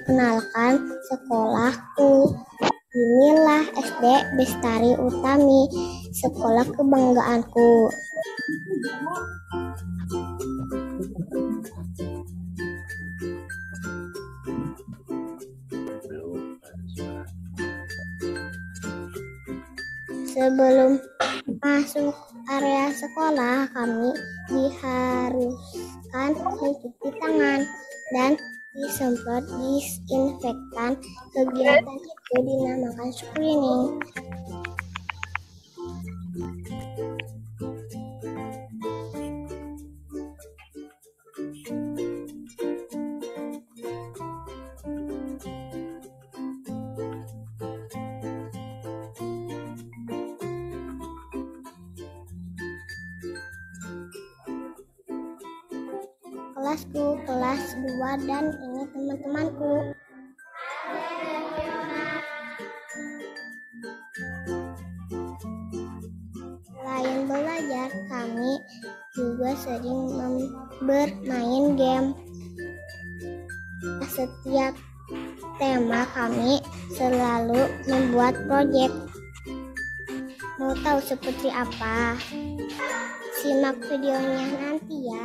Perkenalkan sekolahku. Inilah SD Bestari Utami, sekolah kebanggaanku. Sebelum masuk area sekolah, kami diharuskan mencuci tangan dan disemprot disinfektan. Kegiatan itu dinamakan screening. Kelasku kelas 2 dan ini teman-temanku. Selain belajar, kami juga sering bermain game. Setiap tema kami selalu membuat proyek. Mau tahu seperti apa? Simak videonya nanti ya.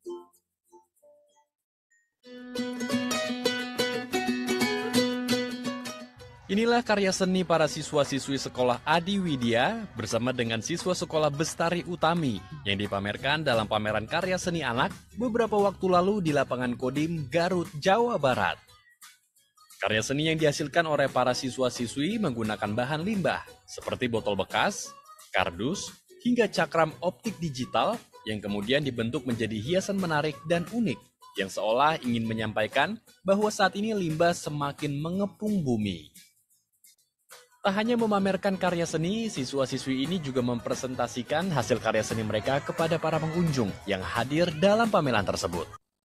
Inilah karya seni para siswa-siswi sekolah Adi Widya bersama dengan siswa sekolah Bestari Utami yang dipamerkan dalam pameran karya seni anak beberapa waktu lalu di lapangan Kodim, Garut, Jawa Barat. Karya seni yang dihasilkan oleh para siswa-siswi menggunakan bahan limbah seperti botol bekas, kardus, hingga cakram optik digital yang kemudian dibentuk menjadi hiasan menarik dan unik yang seolah ingin menyampaikan bahwa saat ini limbah semakin mengepung bumi. Tak hanya memamerkan karya seni, siswa-siswi ini juga mempresentasikan hasil karya seni mereka kepada para pengunjung yang hadir dalam pameran tersebut.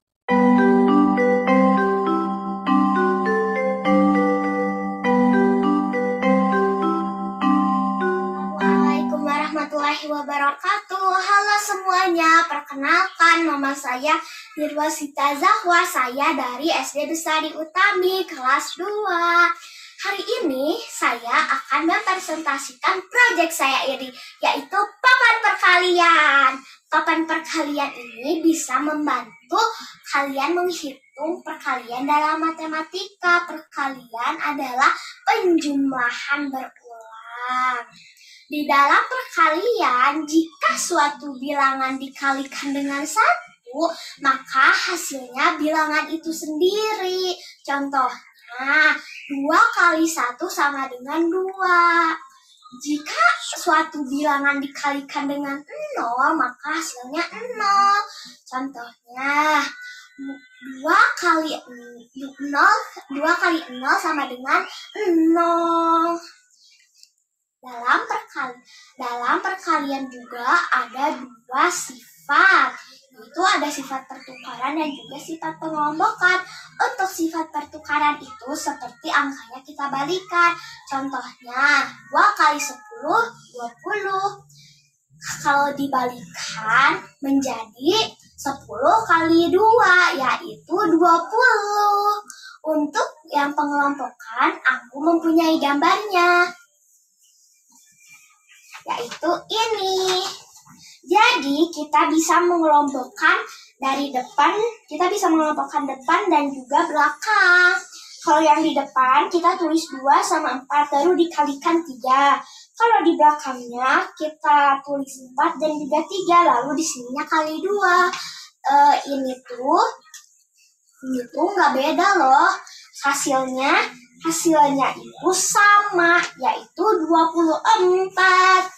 Assalamualaikum warahmatullahi wabarakatuh. Halo semuanya, perkenalkan nama saya Nirwasita Zahwa. Saya dari SD Bestari Utami kelas 2. Hari ini saya akan mempresentasikan proyek saya ini, yaitu papan perkalian. Papan perkalian ini bisa membantu kalian menghitung perkalian dalam matematika. Perkalian adalah penjumlahan berulang. Di dalam perkalian, jika suatu bilangan dikalikan dengan 1, maka hasilnya bilangan itu sendiri. Contohnya, 2 kali 1 sama dengan 2. Jika suatu bilangan dikalikan dengan 0, maka hasilnya 0. Contohnya, 2 kali 0 sama dengan 0. Dalam perkalian juga ada 2 sifat. Itu ada sifat pertukaran dan juga sifat pengelompokan. Untuk sifat pertukaran itu seperti angkanya kita balikan. Contohnya 2 kali 10, 20. Kalau dibalikan menjadi 10 kali 2, yaitu 20. Untuk yang pengelompokan, aku mempunyai gambarnya, yaitu ini. Jadi kita bisa mengelompokkan dari depan, kita bisa mengelompokkan depan dan juga belakang. Kalau yang di depan kita tulis 2 sama 4 baru dikalikan 3. Kalau di belakangnya kita tulis 4 dan juga 3 lalu di sininya kali 2. Ini tuh nggak beda loh. Hasilnya itu sama, yaitu 24.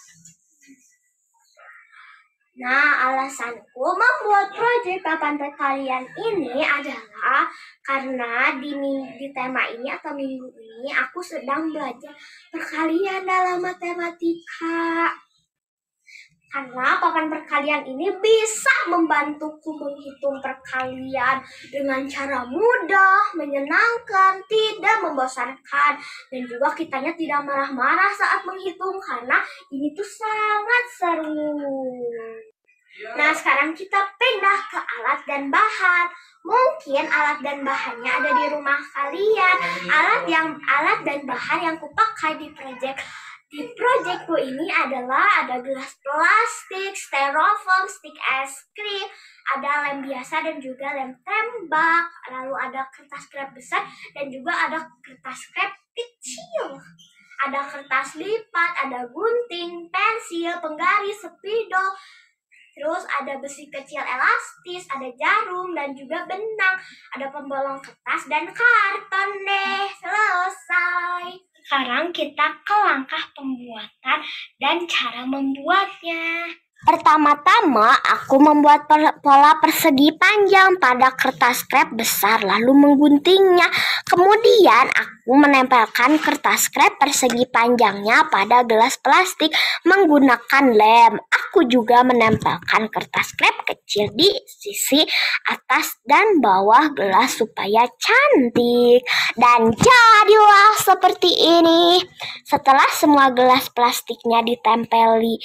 Nah, alasanku membuat proyek papan perkalian ini adalah karena di tema ini atau minggu ini aku sedang belajar perkalian dalam matematika. Karena papan perkalian ini bisa membantuku menghitung perkalian dengan cara mudah, menyenangkan, tidak membosankan. Dan juga kitanya tidak marah-marah saat menghitung karena ini tuh sangat seru. Nah, sekarang kita pindah ke alat dan bahan. Mungkin alat dan bahannya ada di rumah kalian. Alat dan bahan yang kupakai di proyekku ini adalah ada gelas plastik, styrofoam, stick es krim, ada lem biasa dan juga lem tembak, lalu ada kertas krep besar dan juga ada kertas krep kecil. Ada kertas lipat, ada gunting, pensil, penggaris, spidol, terus ada besi kecil elastis, ada jarum dan juga benang, ada pembolong kertas dan karton deh. Selesai. Sekarang kita ke langkah pembuatan dan cara membuatnya. Pertama-tama aku membuat pola persegi panjang pada kertas krep besar lalu mengguntingnya. Kemudian aku menempelkan kertas krep persegi panjangnya pada gelas plastik menggunakan lem. Aku juga menempelkan kertas krep kecil di sisi atas dan bawah gelas supaya cantik. Dan jadilah seperti ini. Setelah semua gelas plastiknya ditempeli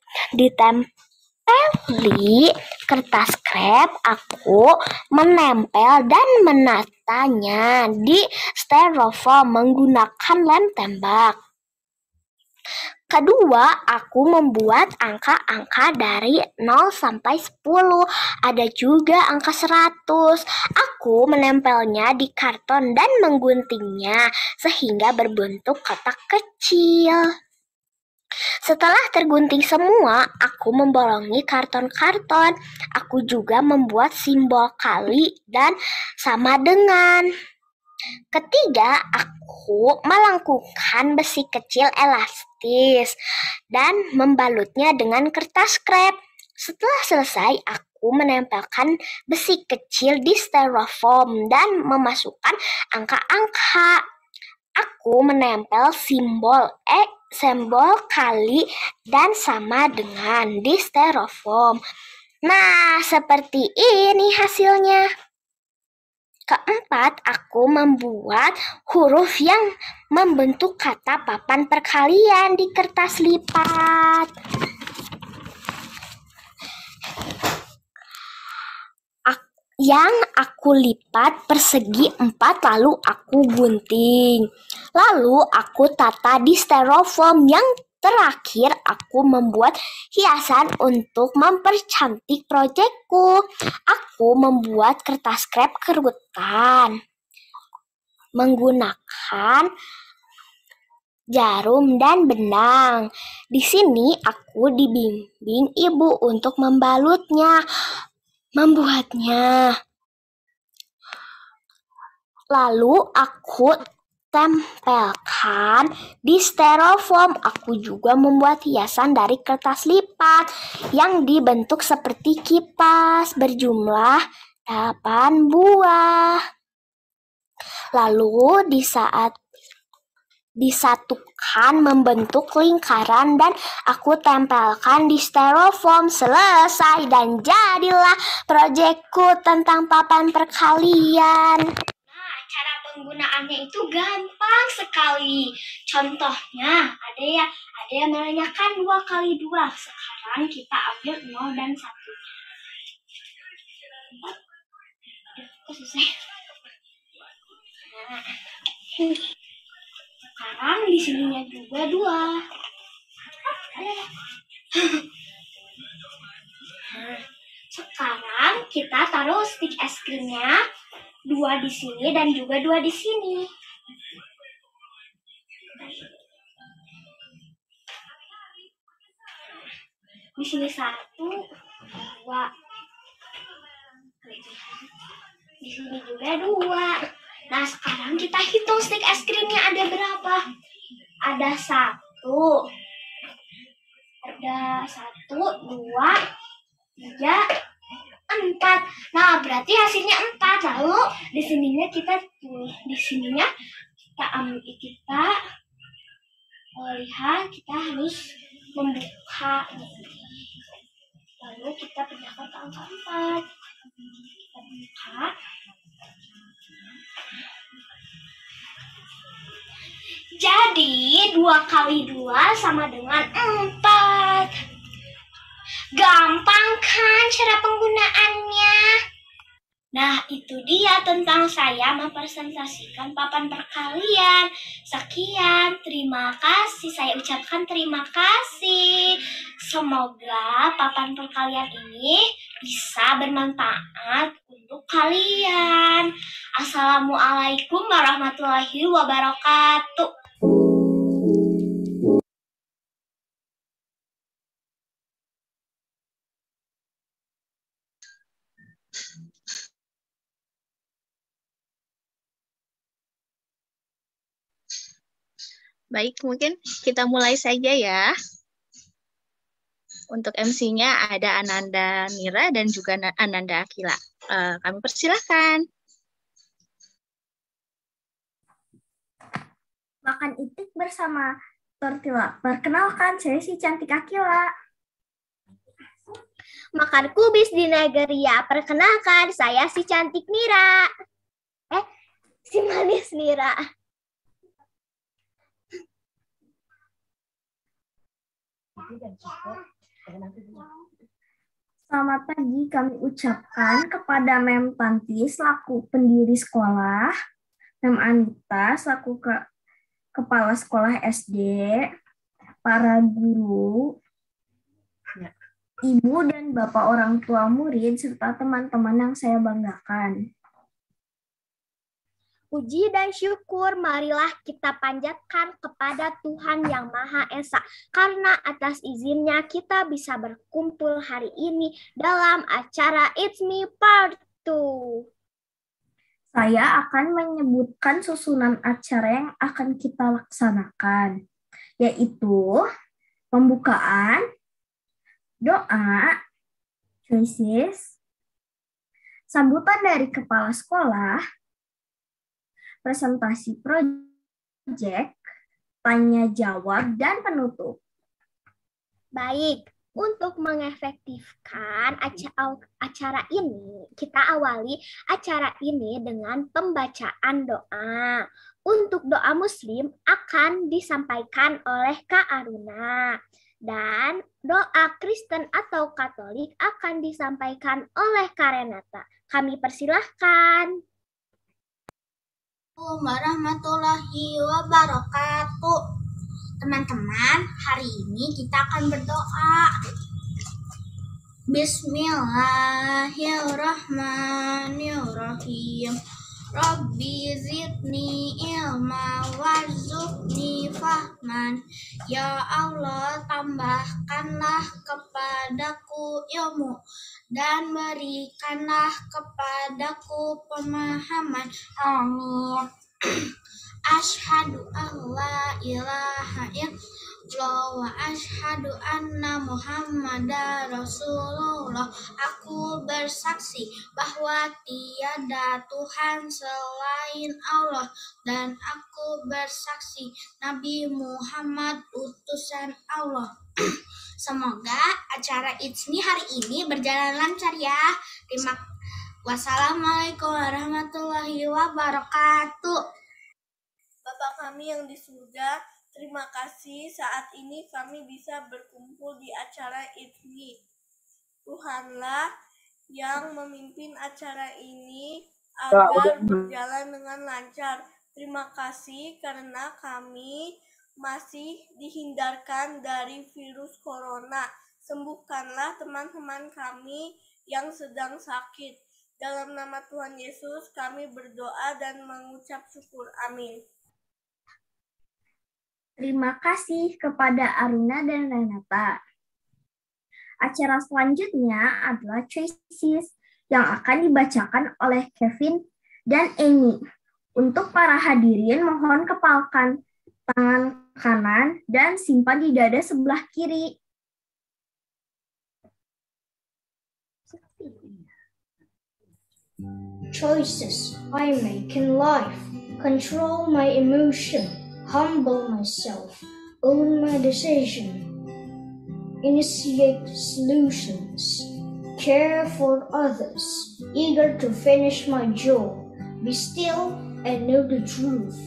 kertas krep, aku menempel dan menatanya di styrofoam menggunakan lem tembak. Kedua, aku membuat angka-angka dari 0 sampai 10. Ada juga angka 100. Aku menempelnya di karton dan mengguntingnya sehingga berbentuk kotak kecil. Setelah tergunting semua, aku membolongi karton-karton. Aku juga membuat simbol kali dan sama dengan. Ketiga, aku melengkungkan besi kecil elastis dan membalutnya dengan kertas krep. Setelah selesai, aku menempelkan besi kecil di styrofoam dan memasukkan angka-angka. Aku menempel simbol kali dan sama dengan di styrofoam. Nah, seperti ini hasilnya. Keempat, aku membuat huruf yang membentuk kata papan perkalian di kertas lipat. Yang aku lipat persegi 4 lalu aku gunting. Lalu aku tata di styrofoam. Yang terakhir aku membuat hiasan untuk mempercantik proyekku. Aku membuat kertas krep kerutan menggunakan jarum dan benang. Di sini aku dibimbing ibu untuk membuatnya. Lalu aku tempelkan di styrofoam. Aku juga membuat hiasan dari kertas lipat yang dibentuk seperti kipas berjumlah 8 buah. Lalu di saat disatukan membentuk lingkaran dan aku tempelkan di styrofoam. Selesai dan jadilah proyekku tentang papan perkalian. Nah, cara penggunaannya itu gampang sekali. Contohnya ada yang menanyakan 2 kali 2. Sekarang kita ambil 0 dan 1. Selesai. Nah, sekarang di sininya juga 2. Sekarang kita taruh stick es krimnya 2 di sini dan juga 2 di sini. Di sini 1, 2. Di sini juga 2. Nah, sekarang kita hitung stick es krimnya ada berapa. Ada 1. Ada 1, 2, 3, 4. Nah, berarti hasilnya 4. Lalu di sininya kita lihat kita harus membuka. Lalu kita pindahkan ke angka 4. Kita buka. Jadi 2 kali 2 sama dengan 4. Gampang kan cara penggunaannya? Nah, itu dia tentang saya mempresentasikan papan perkalian. Sekian, terima kasih. Saya ucapkan terima kasih. Semoga papan perkalian ini bisa bermanfaat untuk kalian. Assalamualaikum warahmatullahi wabarakatuh. Baik, mungkin kita mulai saja ya. Untuk MC-nya ada Ananda Mira dan juga Ananda Akila. Kami persilahkan. Makan itik bersama tortilla. Perkenalkan, saya si cantik Akila. Makan kubis di Nigeria. Perkenalkan, saya si cantik Mira. Si manis Mira. Selamat pagi kami ucapkan kepada Mem Tanti selaku pendiri sekolah, Mem Anita selaku kepala sekolah SD, para guru, ibu dan bapak orang tua murid, serta teman-teman yang saya banggakan. Puji dan syukur marilah kita panjatkan kepada Tuhan Yang Maha Esa, karena atas izinnya kita bisa berkumpul hari ini dalam acara It's Me Part 2. Saya akan menyebutkan susunan acara yang akan kita laksanakan, yaitu pembukaan, doa, choices, sambutan dari kepala sekolah, presentasi proyek, tanya jawab, dan penutup. Baik, untuk mengefektifkan acara ini, kita awali acara ini dengan pembacaan doa. Untuk doa Muslim akan disampaikan oleh Kak Aruna. Dan doa Kristen atau Katolik akan disampaikan oleh Kak Renata. Kami persilahkan. Warahmatullahi wabarakatuh. Teman-teman, hari ini kita akan berdoa. Bismillahirrahmanirrahim. Rabbi zidni ilma warzuqni fahman. Ya Allah, tambahkanlah kepadaku ilmu dan berikanlah kepadaku pemahaman. Amin. Asyhadu an la ilaha illallah wa asyhadu anna Muhammadar Rasulullah. Aku bersaksi bahwa tiada Tuhan selain Allah dan aku bersaksi Nabi Muhammad utusan Allah. Semoga acara It's Me hari ini berjalan lancar ya. Wassalamualaikum warahmatullahi wabarakatuh. Bapa kami yang di surga, terima kasih saat ini kami bisa berkumpul di acara It's Me. Tuhanlah yang memimpin acara ini agar berjalan dengan lancar. Terima kasih karena kami masih dihindarkan dari virus corona. Sembuhkanlah teman-teman kami yang sedang sakit. Dalam nama Tuhan Yesus kami berdoa dan mengucap syukur. Amin. Terima kasih kepada Aruna dan Renata. Acara selanjutnya adalah Choices yang akan dibacakan oleh Kevin dan Amy. Untuk para hadirin, mohon kepalkan tangan kanan dan simpan di dada sebelah kiri. Choices I make in life: control my emotion, humble myself, own my decision, initiate solutions, care for others, eager to finish my job, be still and know the truth.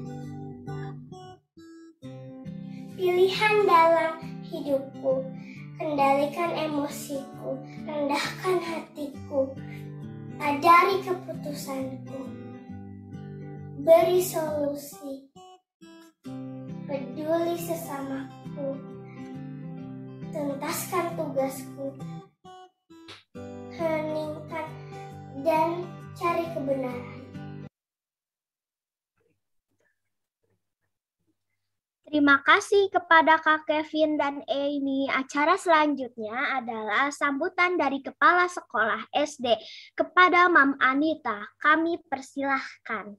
Pilihan dalam hidupku, kendalikan emosiku, rendahkan hatiku, Dari keputusanku, beri solusi, peduli sesamaku, tuntaskan tugasku, heningkan dan cari kebenaran. Terima kasih kepada Kak Kevin dan Amy. Acara selanjutnya adalah sambutan dari Kepala Sekolah SD kepada Mam Anita. Kami persilahkan.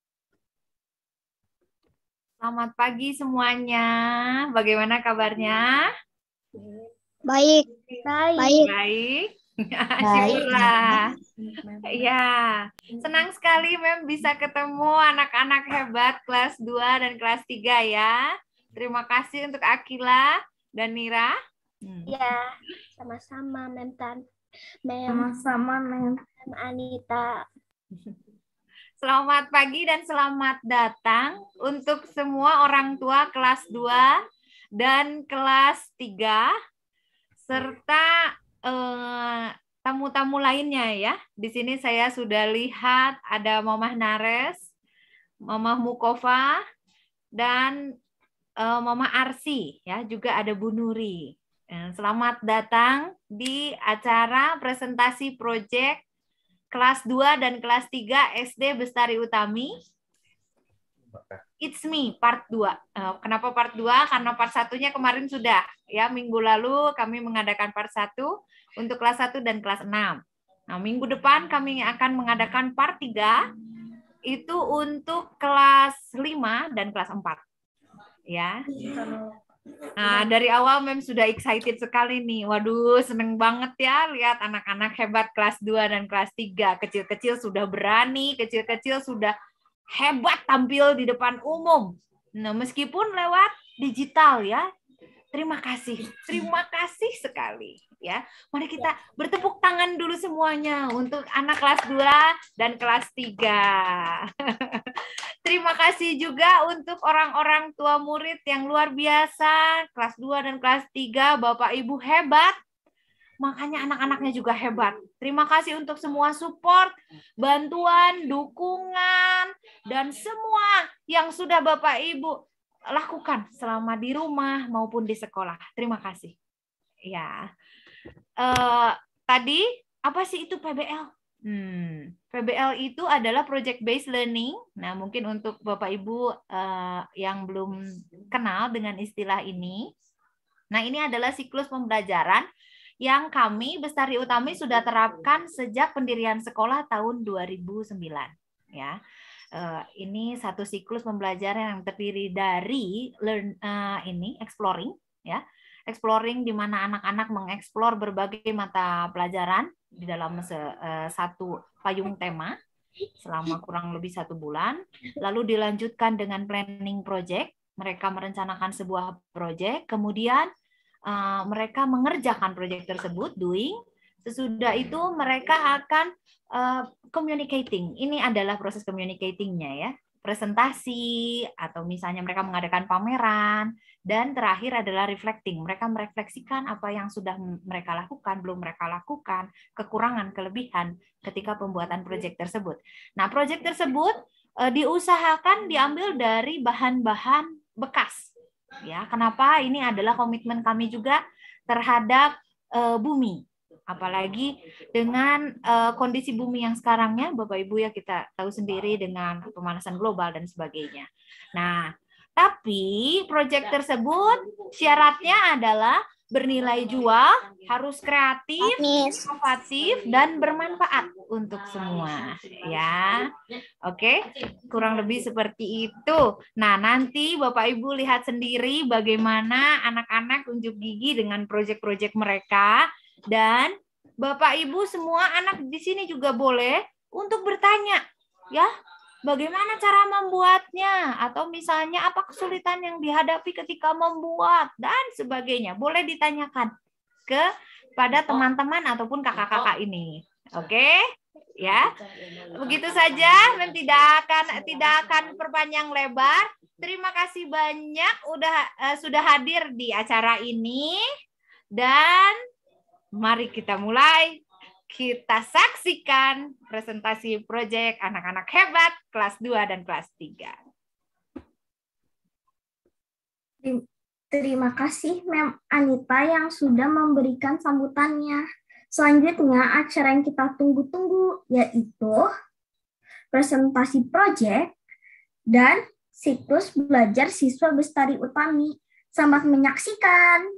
Selamat pagi semuanya. Bagaimana kabarnya? Baik. Baik. Syukurlah. Ya, senang sekali Mem bisa ketemu anak-anak hebat kelas 2 dan kelas 3 ya. Terima kasih untuk Akila dan Nira. Ya, sama-sama Mem Tan. Sama-sama Mem Anita. Selamat pagi dan selamat datang untuk semua orang tua kelas 2 dan kelas 3 serta tamu-tamu lainnya ya. Di sini saya sudah lihat ada Mamah Nares, Mamah Mukova, dan Mama Arsi ya, juga ada Bu Nuri. Selamat datang di acara presentasi proyek kelas 2 dan kelas 3 SD Bestari Utami. It's Me part 2. Kenapa part 2? Karena part 1-nya kemarin sudah ya, minggu lalu kami mengadakan part 1 untuk kelas 1 dan kelas 6. Nah, minggu depan kami akan mengadakan part 3 itu untuk kelas 5 dan kelas 4. Ya. Nah, dari awal Mem sudah excited sekali nih. Waduh, seneng banget ya lihat anak-anak hebat kelas 2 dan kelas 3. Kecil-kecil sudah berani, kecil-kecil sudah hebat tampil di depan umum. Nah, meskipun lewat digital ya. Terima kasih sekali ya. Mari kita bertepuk tangan dulu semuanya untuk anak kelas 2 dan kelas 3. Terima kasih juga untuk orang-orang tua murid yang luar biasa, kelas 2 dan kelas 3, Bapak Ibu hebat. Makanya anak-anaknya juga hebat. Terima kasih untuk semua support, bantuan, dukungan, dan semua yang sudah Bapak Ibu lakukan selama di rumah maupun di sekolah. Terima kasih. Ya, tadi apa sih itu PBL? PBL itu adalah project based learning. Nah, mungkin untuk Bapak Ibu yang belum kenal dengan istilah ini. Nah, ini adalah siklus pembelajaran yang kami Bestari Utami sudah terapkan sejak pendirian sekolah tahun 2009. Ya. Ini satu siklus pembelajaran yang terdiri dari exploring ya. Exploring di mana anak-anak mengeksplor berbagai mata pelajaran di dalam satu payung tema selama kurang lebih 1 bulan. Lalu dilanjutkan dengan planning project. Mereka merencanakan sebuah project, kemudian mereka mengerjakan project tersebut, doing. Sesudah itu mereka akan communicating. Ini adalah proses communicating-nya ya. Presentasi, atau misalnya mereka mengadakan pameran, dan terakhir adalah reflecting. Mereka merefleksikan apa yang sudah mereka lakukan, belum mereka lakukan, kekurangan, kelebihan ketika pembuatan proyek tersebut. Nah, proyek tersebut diusahakan diambil dari bahan-bahan bekas. Ya, kenapa? Ini adalah komitmen kami juga terhadap bumi. Apalagi dengan kondisi bumi yang sekarangnya, Bapak Ibu ya, kita tahu sendiri dengan pemanasan global dan sebagainya. Nah, tapi proyek tersebut syaratnya adalah bernilai jual, harus kreatif, inovatif, dan bermanfaat untuk semua. Ya, oke, kurang lebih seperti itu. Nah, nanti Bapak Ibu lihat sendiri bagaimana anak-anak unjuk gigi dengan proyek-proyek mereka. Dan Bapak Ibu semua anak di sini juga boleh untuk bertanya, ya, bagaimana cara membuatnya, atau misalnya apa kesulitan yang dihadapi ketika membuat dan sebagainya. Boleh ditanyakan kepada teman-teman ataupun kakak-kakak ini. Oke? Ya. Begitu saja, dan tidak akan perpanjang lebar. Terima kasih banyak sudah hadir di acara ini, dan mari kita mulai kita saksikan presentasi proyek anak-anak hebat kelas 2 dan kelas 3. Terima kasih Mem Anita yang sudah memberikan sambutannya. Selanjutnya acara yang kita tunggu-tunggu yaitu presentasi proyek dan siklus belajar siswa Bestari Utami. Selamat menyaksikan.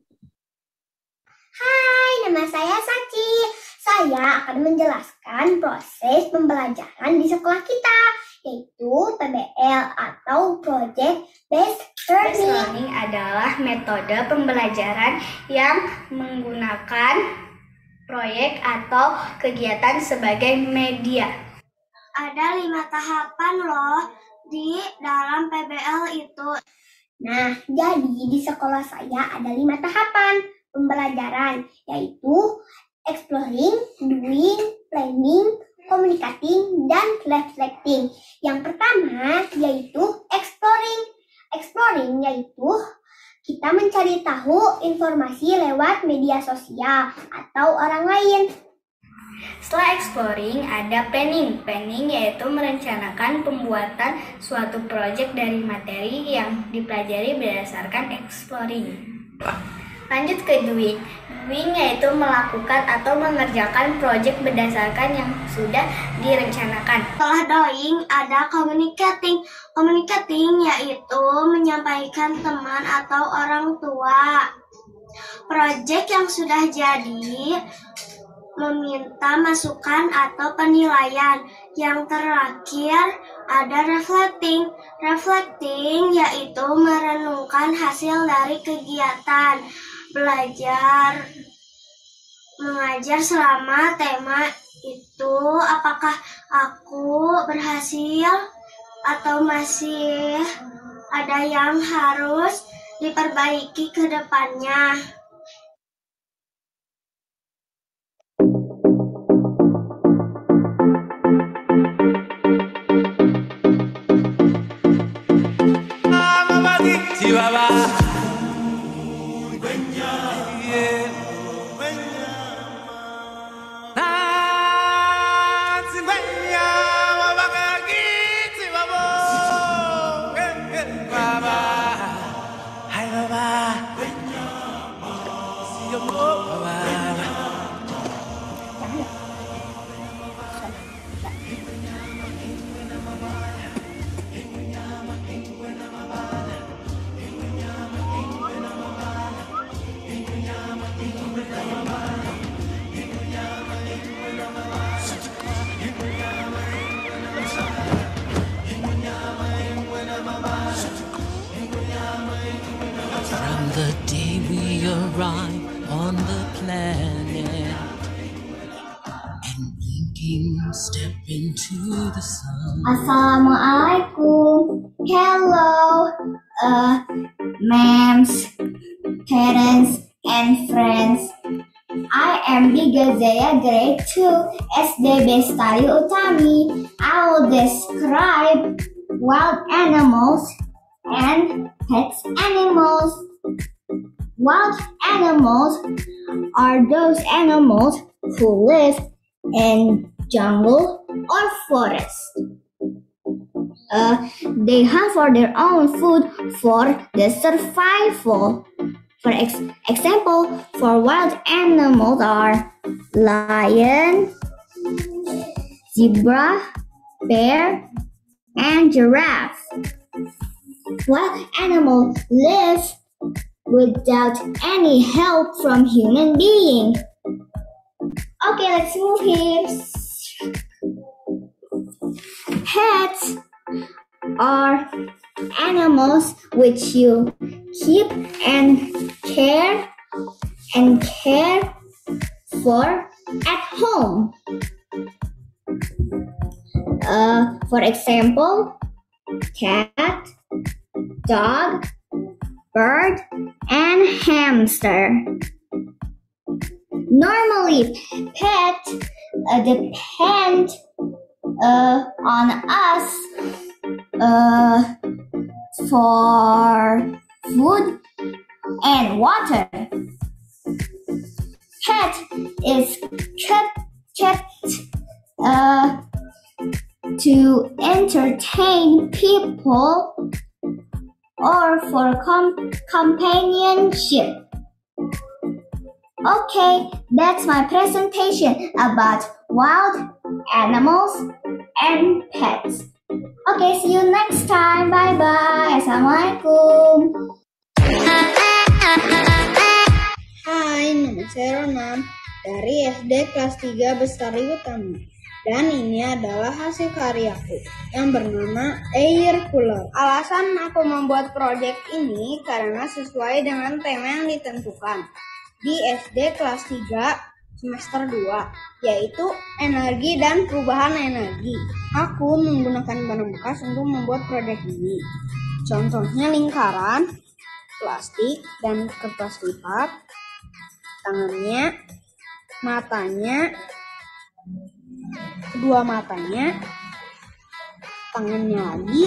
Hai, nama saya Saci. Saya akan menjelaskan proses pembelajaran di sekolah kita, yaitu PBL atau Project Based Learning. Learning adalah metode pembelajaran yang menggunakan proyek atau kegiatan sebagai media. Ada 5 tahapan loh di dalam PBL itu. Nah, jadi di sekolah saya ada 5 tahapan pembelajaran, yaitu exploring, doing, planning, communicating, dan reflecting. Yang pertama yaitu exploring. Exploring yaitu kita mencari tahu informasi lewat media sosial atau orang lain. Setelah exploring, ada planning. Planning yaitu merencanakan pembuatan suatu proyek dari materi yang dipelajari berdasarkan exploring. Lanjut ke doing. Doing yaitu melakukan atau mengerjakan proyek berdasarkan yang sudah direncanakan. Setelah doing, ada communicating. Communicating yaitu menyampaikan teman atau orang tua. Proyek yang sudah jadi meminta masukan atau penilaian. Yang terakhir ada reflecting. Reflecting yaitu merenungkan hasil dari kegiatan belajar mengajar selama tema itu. Apakah aku berhasil atau masih ada yang harus diperbaiki ke depannya? From the day we arrive on the planet and blinking step into the sun. Assalamualaikum. Hello, ma'ams, parents, and friends. I am Bigazaya Grade 2 SD Bestari Utami. I will describe wild animals and pet animals. Wild animals are those animals who live in jungle or forest. They hunt for their own food for the survival. For example, for wild animals are lion, zebra, bear, and giraffe. Wild animals live without any help from human beings. Okay, let's move here. Pets are animals which you keep and care for at home. For example, cat, dog, bird, and hamster. Normally, pets depend on us for food and water. cat is kept to entertain people or for companionship. Okay, that's my presentation about wild animals and pets. Okay, see you next time. Bye-bye. Assalamualaikum. Hai, nama saya Ronan dari SD kelas 3 Bestari Utami. Dan ini adalah hasil karyaku yang bernama Air Cooler. Alasan aku membuat proyek ini karena sesuai dengan tema yang ditentukan di SD kelas 3 semester 2, yaitu energi dan perubahan energi. Aku menggunakan barang bekas untuk membuat proyek ini. Contohnya lingkaran, plastik, dan kertas lipat, tangannya, matanya, kedua matanya, tangannya lagi,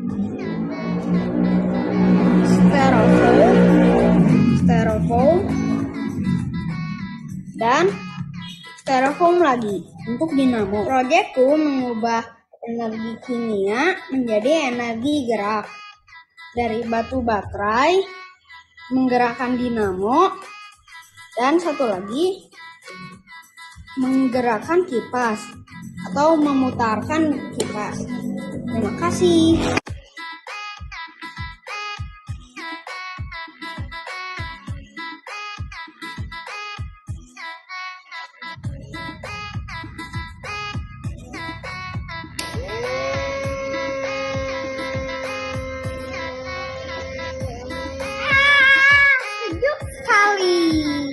styrofoam, dan styrofoam lagi untuk dinamo. Proyekku mengubah energi kimia menjadi energi gerak. Dari batu baterai, menggerakkan dinamo, dan satu lagi menggerakkan kipas atau memutarkan kipas. Terima kasih. Sejuk sekali.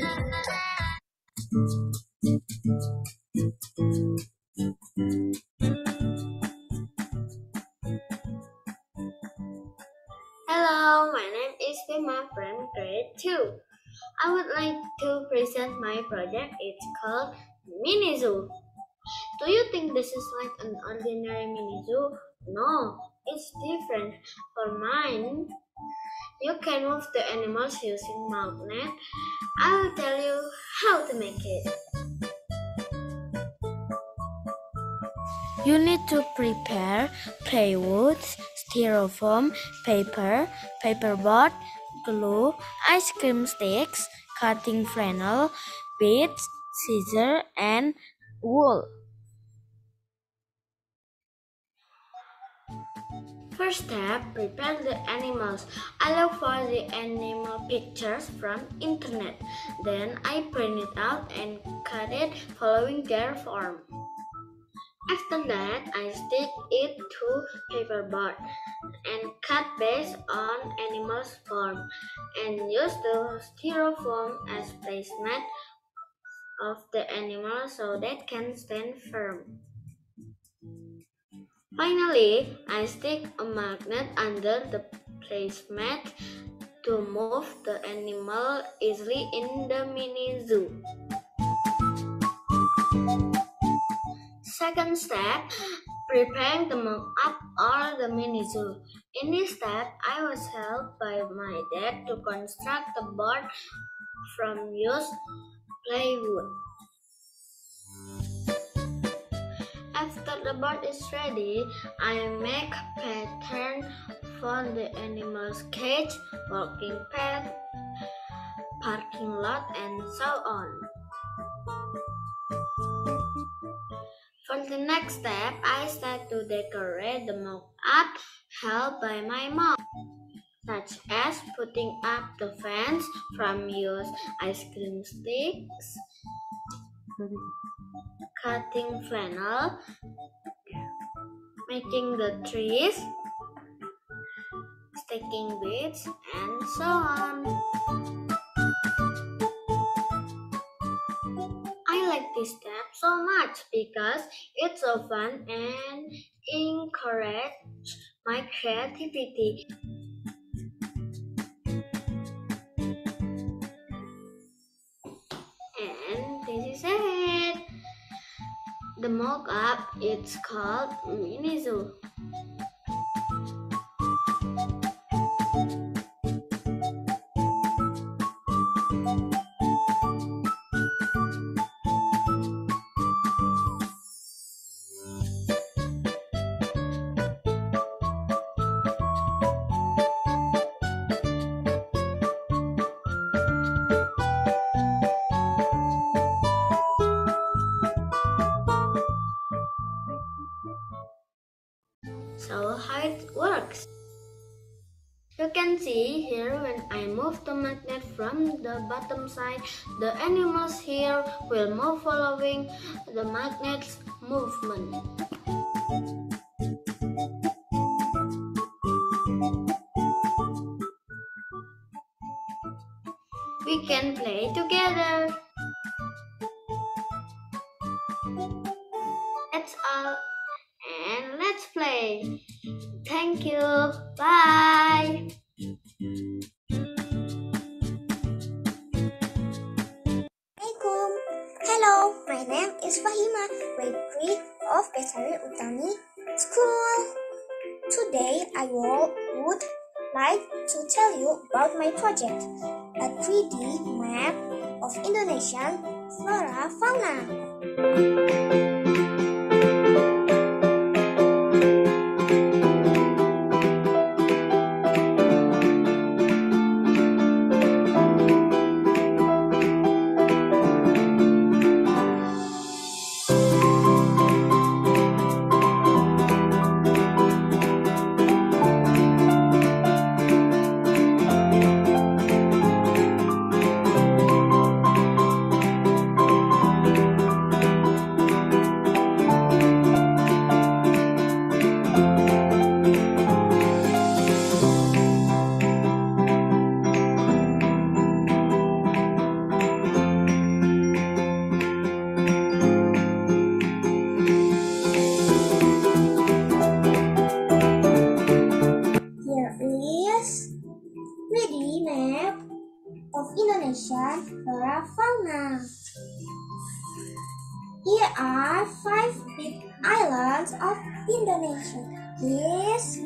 Hello, my name is Tema from grade 2. I would like to present my project. It's called Mini Zoo. Do you think this is like an ordinary mini zoo? No, it's different. For mine, you can move the animals using magnet. I will tell you how to make it. You need to prepare plywood, styrofoam, paper, paperboard, glue, ice cream sticks, cutting flannel, beads, scissors, and wool. First step, prepare the animals. I look for the animal pictures from internet. Then I print it out and cut it following their form. After that, I stick it to paperboard and cut based on animal's form and use the styrofoam as placement of the animal so they can stand firm. Finally, I stick a magnet under the placemat to move the animal easily in the mini zoo. Second step, preparing the mock-up or the mini zoo. In this step, I was helped by my dad to construct the board from used plywood. After the board is ready, I make a pattern for the animal's cage, walking path, parking lot, and so on. For the next step, I start to decorate the mock-up helped by my mom, such as putting up the fence from used ice cream sticks, cutting flannel, making the trees, sticking beads, and so on. I like this step so much because it's so fun and encourage my creativity. And this is it. The mock-up, it's called Mini Zoo. You can see here when I move the magnet from the bottom side, the animals here will move following the magnet's movement. We can play together. That's all. And let's play. Thank you. Bye. Assalamualaikum. Hello, my name is Fahima, grade 3 of Bestari Utami School. Today I would like to tell you about my project, a 3D map of Indonesian flora fauna. Of Indonesian flora fauna. Here are 5 big islands of Indonesia. These: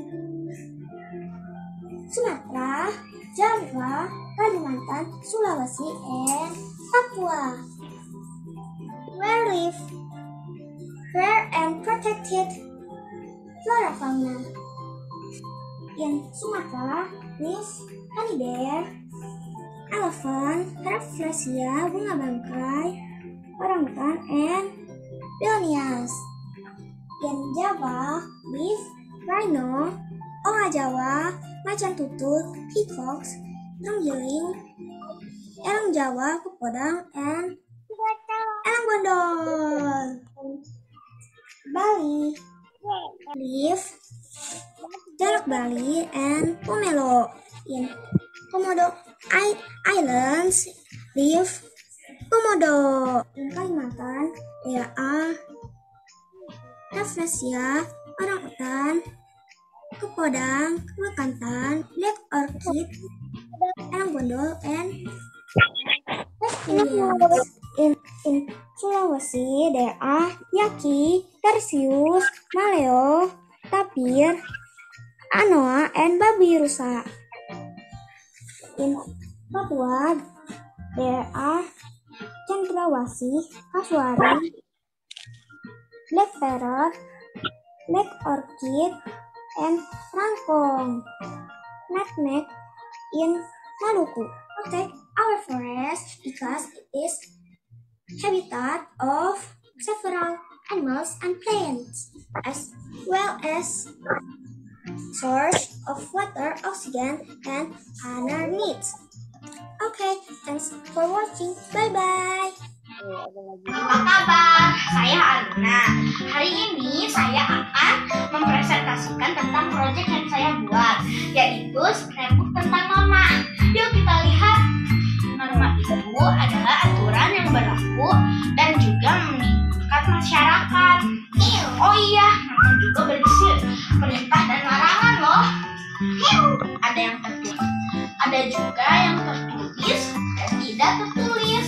Sumatra, Java, Kalimantan, Sulawesi, and Papua. Where live rare and protected flora fauna. In Sumatra live honey bear, elephant, rafflesia, bunga bangkai, orangutan, and peonias. In Java live rhino, oa Jawa, macan tutul, peacocks, terenggiling, elang Jawa, kepodang, and elang bondol. Bali live Jalak Bali and pomelo. In Komodo Islands live komodo. In Kalimantan there are rafflesia, orangutan, kepodang, bekantan, black orchid, elang bondol, and reptilians. In Sulawesi there are yaki, tarsius, maleo, tapir, anoa, and babi rusa. In Papua there are cendrawasih, kasuari, black parrot, black orchid, and rangkong. Nutmeg in Maluku. Protect our forest because it is habitat of several animals and plants, as well as source of water, oxygen, and other needs. Okay, thanks for watching. Bye-bye. Apa kabar? Saya Aruna. Hari ini saya akan mempresentasikan tentang proyek yang saya buat, yaitu scrapbook tentang norma. Yuk kita lihat. Norma itu adalah aturan yang berlaku dan juga mengikat masyarakat. Oh iya, norma juga berisi perintah dan larangan loh. Ada yang tertulis, ada juga yang tertulis dan tidak tertulis.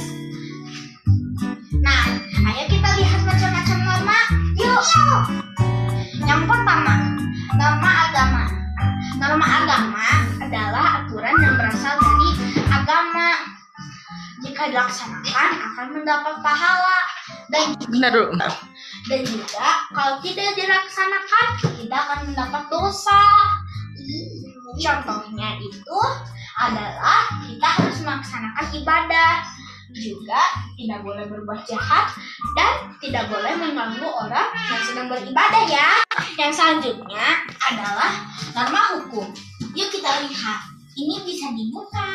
Nah, ayo kita lihat macam-macam norma. Yuk. Yang pertama, norma agama. Norma agama adalah aturan yang berasal dari agama. Jika dilaksanakan akan mendapat pahala dan juga kalau tidak dilaksanakan kita akan mendapat dosa. Contohnya itu adalah kita harus melaksanakan ibadah, juga tidak boleh berbuat jahat dan tidak boleh mengganggu orang yang sedang beribadah ya. Yang selanjutnya adalah norma hukum. Yuk kita lihat. Ini bisa dibuka.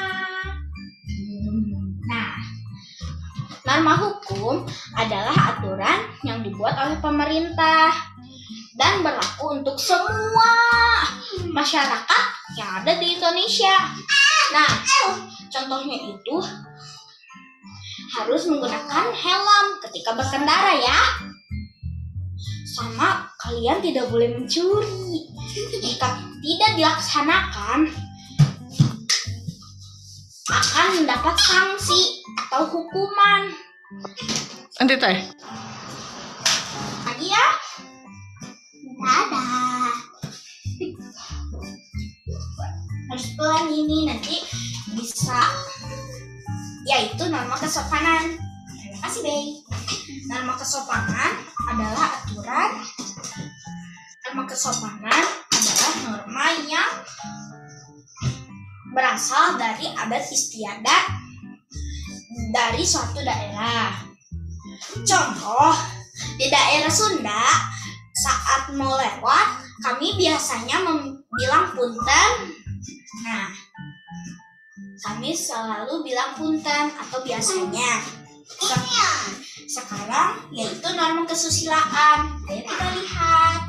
Nah, norma hukum adalah aturan yang dibuat oleh pemerintah dan berlaku untuk semua masyarakat yang ada di Indonesia. Nah, contohnya itu harus menggunakan helm ketika berkendara ya. Sama kalian tidak boleh mencuri. Jika tidak dilaksanakan, akan mendapat sanksi atau hukuman. Nanti teh. Lagi ya. Dadah. Harus pelan ini nanti bisa. Yaitu norma kesopanan. Terima kasih, Bey. Norma kesopanan adalah aturan. Norma kesopanan adalah norma yang berasal dari adat istiadat dari suatu daerah. Contoh, di daerah Sunda, saat mau lewat, kami biasanya bilang punten. Nah, kami selalu bilang punten atau biasanya. Sekarang yaitu norma kesusilaan. Ayo kita lihat.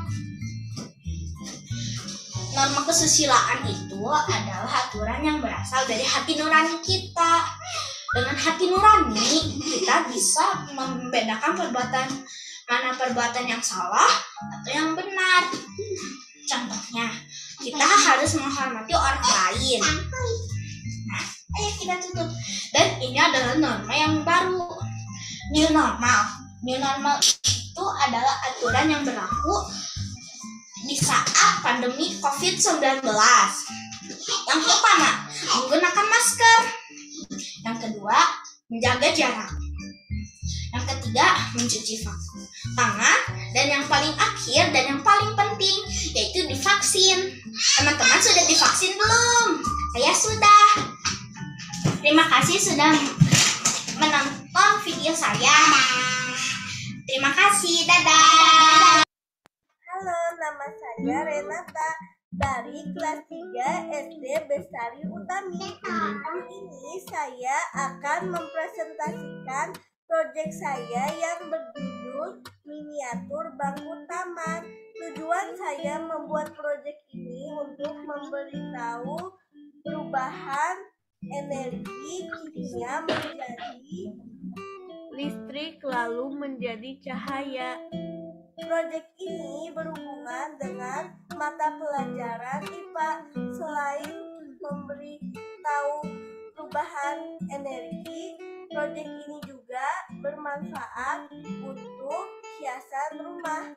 Norma kesusilaan itu adalah aturan yang berasal dari hati nurani kita. Dengan hati nurani, kita bisa membedakan perbuatan yang salah atau yang benar. Contohnya, kita harus menghormati orang lain. Nah, ayo kita tutup. Dan ini adalah norma yang baru. New normal. New normal itu adalah aturan yang berlaku di saat pandemi COVID-19. Yang pertama, menggunakan masker. Yang kedua, menjaga jarak. Yang ketiga, mencuci tangan. Dan yang paling akhir dan yang paling penting, yaitu divaksin. Teman-teman sudah divaksin belum? Saya sudah. Terima kasih sudah menonton video saya. Terima kasih, dadah. Halo, nama saya Renata dari kelas 3 SD Bestari Utami. Hari ini saya akan mempresentasikan proyek saya yang berjudul Miniatur Bangku Taman. Tujuan saya membuat proyek ini untuk memberitahu perubahan energi kimia menjadi listrik lalu menjadi cahaya. Proyek ini berhubungan dengan mata pelajaran IPA. Selain memberitahu perubahan energi, proyek ini juga bermanfaat untuk hiasan rumah.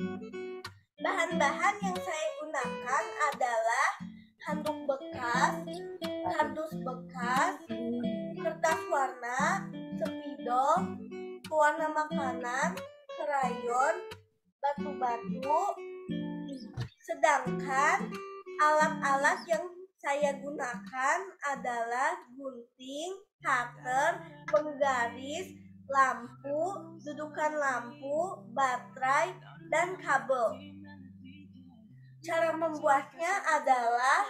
Bahan-bahan yang saya gunakan adalah handuk bekas, kardus bekas, kertas warna, spidol, pewarna makanan, krayon, batu-batu. Sedangkan alat-alat yang saya gunakan adalah gunting, cutter, penggaris, lampu, dudukan lampu, baterai, dan kabel. Cara membuatnya adalah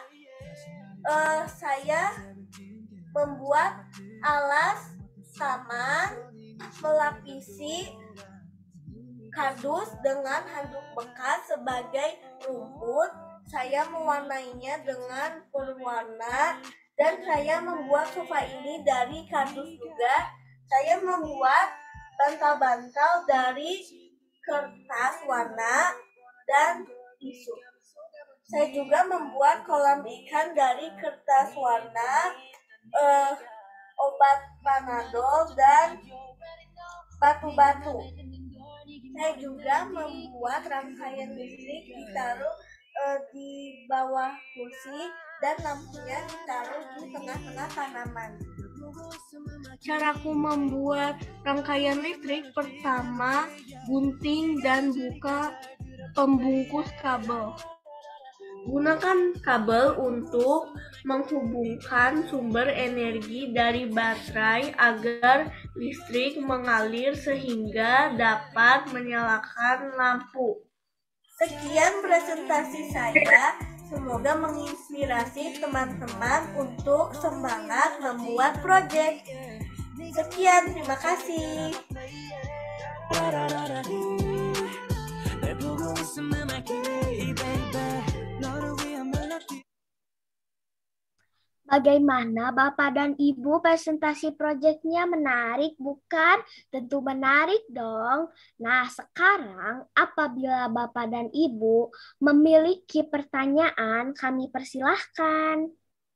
saya membuat alas taman, melapisi kardus dengan handuk bekas sebagai rumput. Saya mewarnainya dengan berwarna dan saya membuat sofa ini dari kardus juga. Saya membuat bantal-bantal dari kertas warna dan tisu. Saya juga membuat kolam ikan dari kertas warna, obat panadol, dan batu-batu. Saya juga membuat rangkaian listrik ditaruh di bawah kursi dan lampunya ditaruh di tengah-tengah tanaman. Caraku membuat rangkaian listrik: pertama, gunting dan buka pembungkus kabel. Gunakan kabel untuk menghubungkan sumber energi dari baterai agar listrik mengalir sehingga dapat menyalakan lampu. Sekian presentasi saya. Semoga menginspirasi teman-teman untuk semangat membuat proyek. Sekian, terima kasih. Bagaimana Bapak dan Ibu presentasi proyeknya menarik bukan? Tentu menarik dong. Nah sekarang apabila Bapak dan Ibu memiliki pertanyaan kami persilahkan.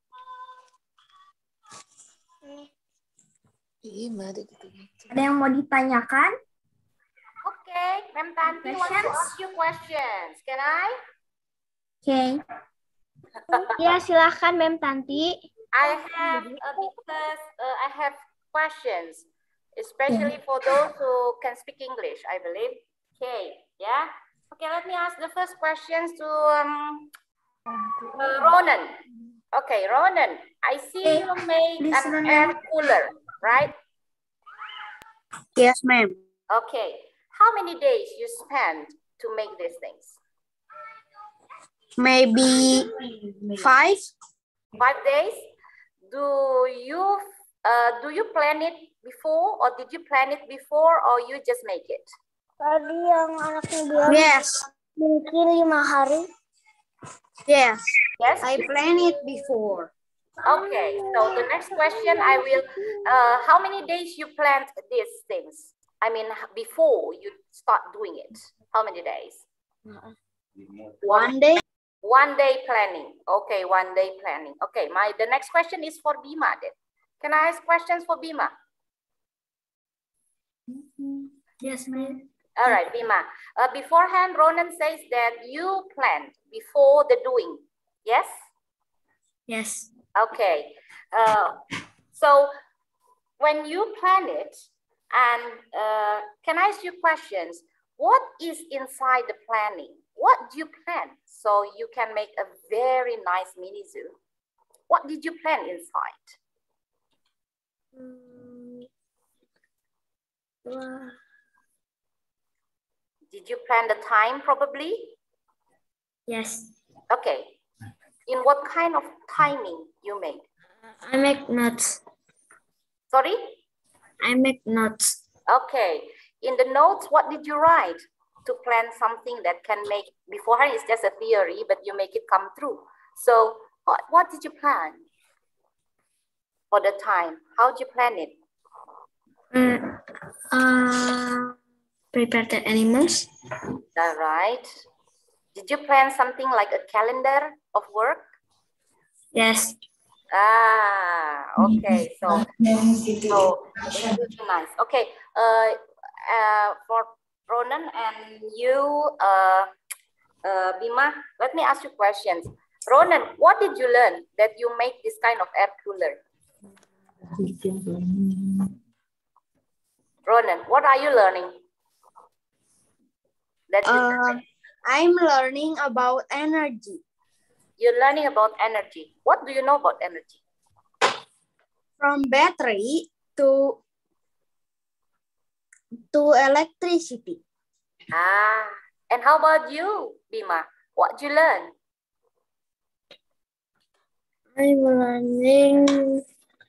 Ada yang mau ditanyakan? Okay, Ma'am Tanti wants to ask you questions. Can I? Okay. Ya, silahkan Ma'am Tanti. I have questions, especially for those who can speak English, I believe. Okay, yeah. Okay, let me ask the first questions to Ronan. Okay, Ronan, I see you made an air cooler, right? Yes, ma'am. Okay, how many days you spent to make these things? Maybe 5. 5 days? Do you plan it before, or did you plan it before, or you just make it? Tadi yang anaknya bilang Yes. mungkin 5 hari. Yes. Yes. I planned it before. Okay. So the next question, I will. How many days you planned these things? I mean, before you start doing it. How many days? 1 day. 1 day planning. Okay, 1 day planning. Okay, the next question is for Bima then. Can I ask questions for Bima? Yes, ma'am. All right, Bima. Beforehand, Ronan says that you planned before the doing. Yes? Yes. Okay. So when you plan it, and can I ask you questions? What is inside the planning? What do you plan so you can make a very nice mini zoo? What did you plan inside? Did you plan the time probably? Yes. Okay. In what kind of timing you made? I make notes. Sorry? I make notes. Okay. In the notes, what did you write to plan something that can make, beforehand it's just a theory, but you make it come true. So what did you plan for the time? How did you plan it? Prepare the animals. All right. Did you plan something like a calendar of work? Yes. Ah, okay. So it's really nice. Okay. For Ronan and you, Bima, let me ask you questions. Ronan, what did you learn that you make this kind of air cooler? Ronan, what are you learning? I'm learning about energy. You're learning about energy. What do you know about energy? From battery to electricity. Ah, and how about you, Bima? What did you learn? I'm learning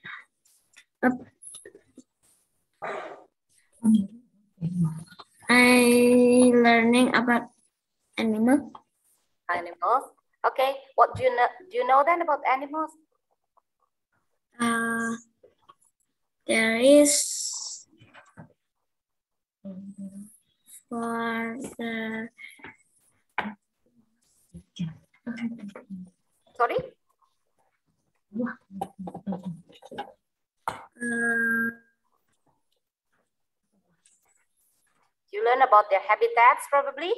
about animals. Animals. Okay. What do you know? Do you know then about animals? There is for the sorry. You learn about their habitats probably?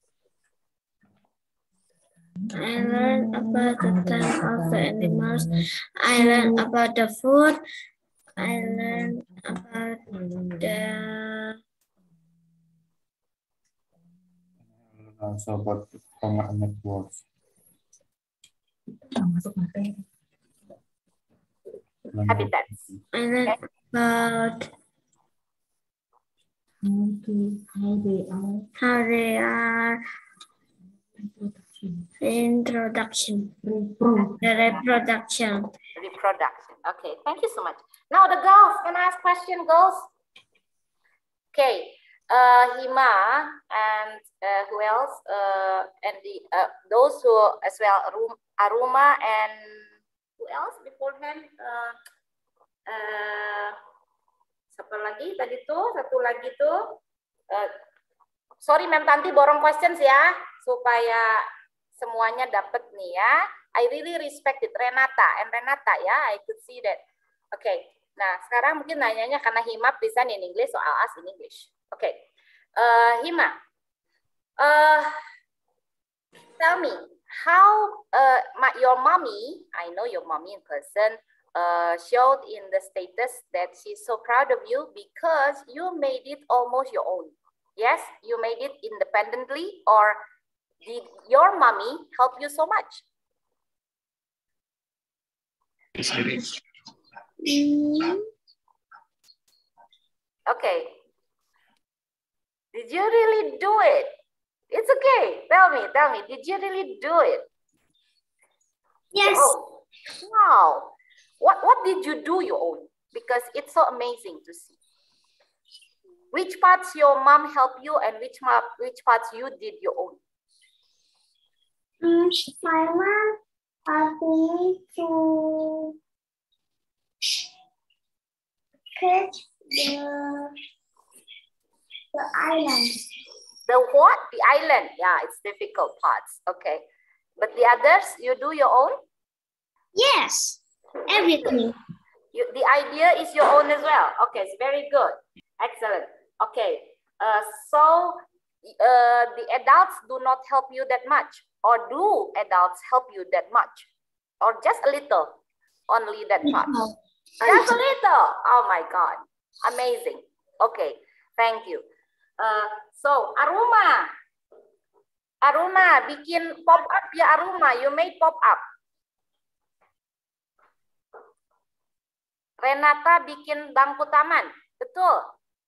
I learned about the time of the animals. I learned about the food. I learned about the... Also about networks. Habitats. I learned about how they are Introduction. Reproduction. Reproduction. Okay, thank you so much. Now the girls, can I ask question, girls? Okay, Hima and who else? And those who as well, Aruma and who else beforehand? Siapa lagi tadi tuh? Satu lagi tuh. Sorry, Ma'am Tanti borong questions ya, supaya semuanya dapat nih ya. I really respect it, Renata ya, I could see that. Okay, nah sekarang mungkin nanyanya karena Hima present in English, so I'll ask in English. Okay, Hima, tell me how your mommy, I know your mommy in person, showed in the status that she's so proud of you because you made it almost your own. Yes, you made it independently, or did your mommy help you so much? Okay. Did you really do it? It's okay. Tell me. Did you really do it? Yes. Oh, wow. What did you do your own? Because it's so amazing to see. Which parts your mom helped you and which parts you did your own? My mom helped me to catch the island. The what? The island. Yeah, it's difficult parts. Okay. But the others, you do your own? Yes. Everything. The idea is your own as well. Okay, it's very good. Excellent. Okay. So the adults do not help you that much, or do adults help you that much, or just a little, only that part? Just a little. Oh my God, amazing. Okay, thank you. So Aruna bikin pop up ya Aruna. You made pop up. Renata bikin bangku taman, betul.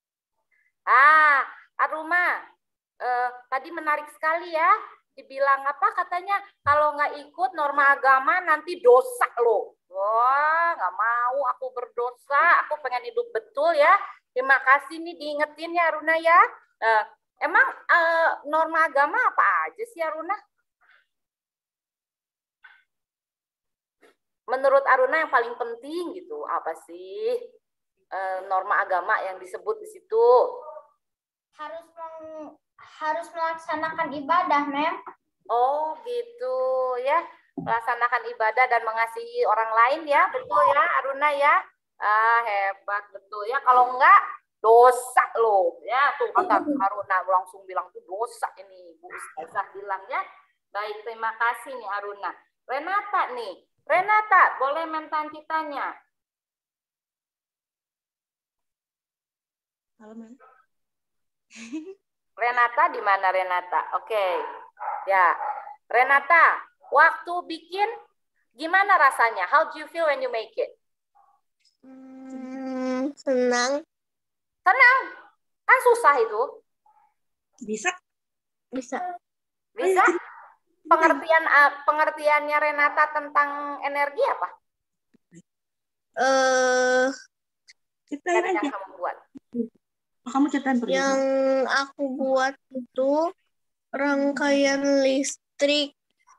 Aruma, tadi menarik sekali ya. Dibilang apa katanya, kalau nggak ikut norma agama nanti dosa loh. Wah, nggak mau aku berdosa, aku pengen hidup betul ya. Terima kasih nih diingetin ya Aruna ya. Emang norma agama apa aja sih Aruna? Menurut Aruna yang paling penting gitu, apa sih norma agama yang disebut di situ? Harus melaksanakan ibadah, Mem. Oh gitu ya, melaksanakan ibadah dan mengasihi orang lain ya, betul ya Aruna ya. Hebat betul ya, kalau enggak dosa loh ya. Tuh kata Aruna langsung bilang tuh dosa ini, Bu Ustazah bilang ya. Baik, terima kasih nih Aruna. Renata nih, Renata boleh Tanti tanya. Halo, Mem. Renata di mana Renata? Oke. Ya. Renata, waktu bikin gimana rasanya? How do you feel when you make it? Senang. Senang. Kan susah itu. Bisa? Bisa. Pengertiannya Renata tentang energi apa? Ceritain aja. Yang kamu buat. Kamu ceritain Yang aku buat itu rangkaian listrik.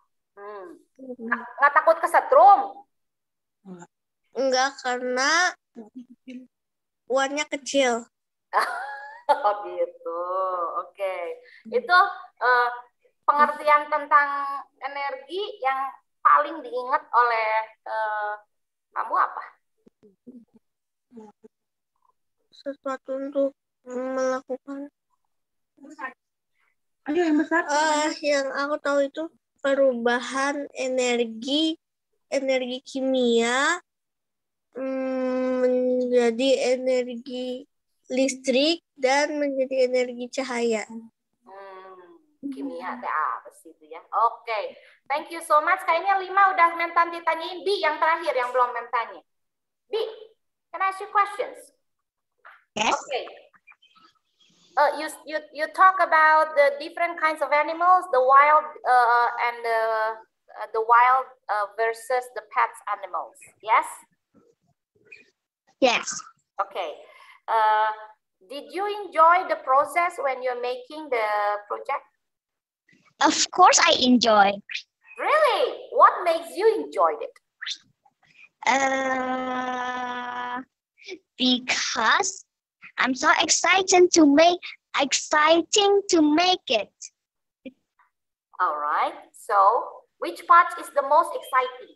Nggak takut kesetrum? Enggak, karena uannya kecil. Oh gitu, oke. Itu pengertian tentang energi yang paling diingat oleh kamu apa? Sesuatu untuk melakukan. Ayo yang besar. Yang aku tahu itu perubahan energi kimia menjadi energi listrik dan menjadi energi cahaya. Kimia apa sih itu ya? Oke. Thank you so much. Kayaknya 5 udah Tanti tanyain. Bi yang terakhir yang belum tanya. Bi, can I ask you questions? Yes. Okay. you talk about the different kinds of animals, the wild and the wild versus the pet animals. Yes. Yes. Okay. Did you enjoy the process when you're making the project? Of course, I enjoy. Really? What makes you enjoy it? Because I'm so excited to make it. All right. So, which part is the most exciting?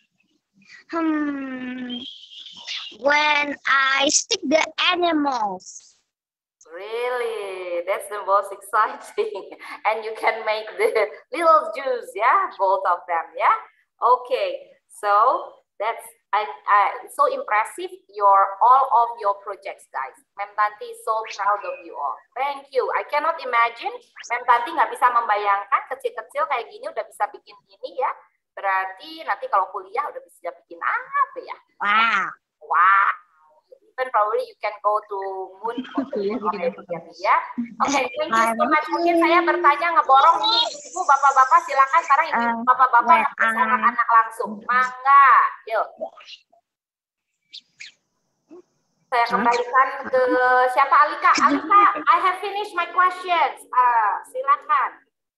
When I stick the animals. Really, that's the most exciting. And you can make the little juice, yeah, both of them, yeah. Okay, so that's so impressive. All of your projects, guys. Mem Tanti is so proud of you all. Thank you. I cannot imagine. Mem Tanti nggak bisa membayangkan kecil-kecil kayak gini udah bisa bikin ini ya. Berarti nanti kalau kuliah udah bisa bikin apa ya? Wow. Wow. Even probably you can go to moon already ya. Oke, thank you so much. Mungkin saya bertanya ngeborong ini ibu bapak-bapak silakan sekarang ibu bapak-bapak ngetes anak-anak langsung. Mangga, yuk. Saya kembalikan ke siapa Alika. Alika, I have finished my questions. Silakan.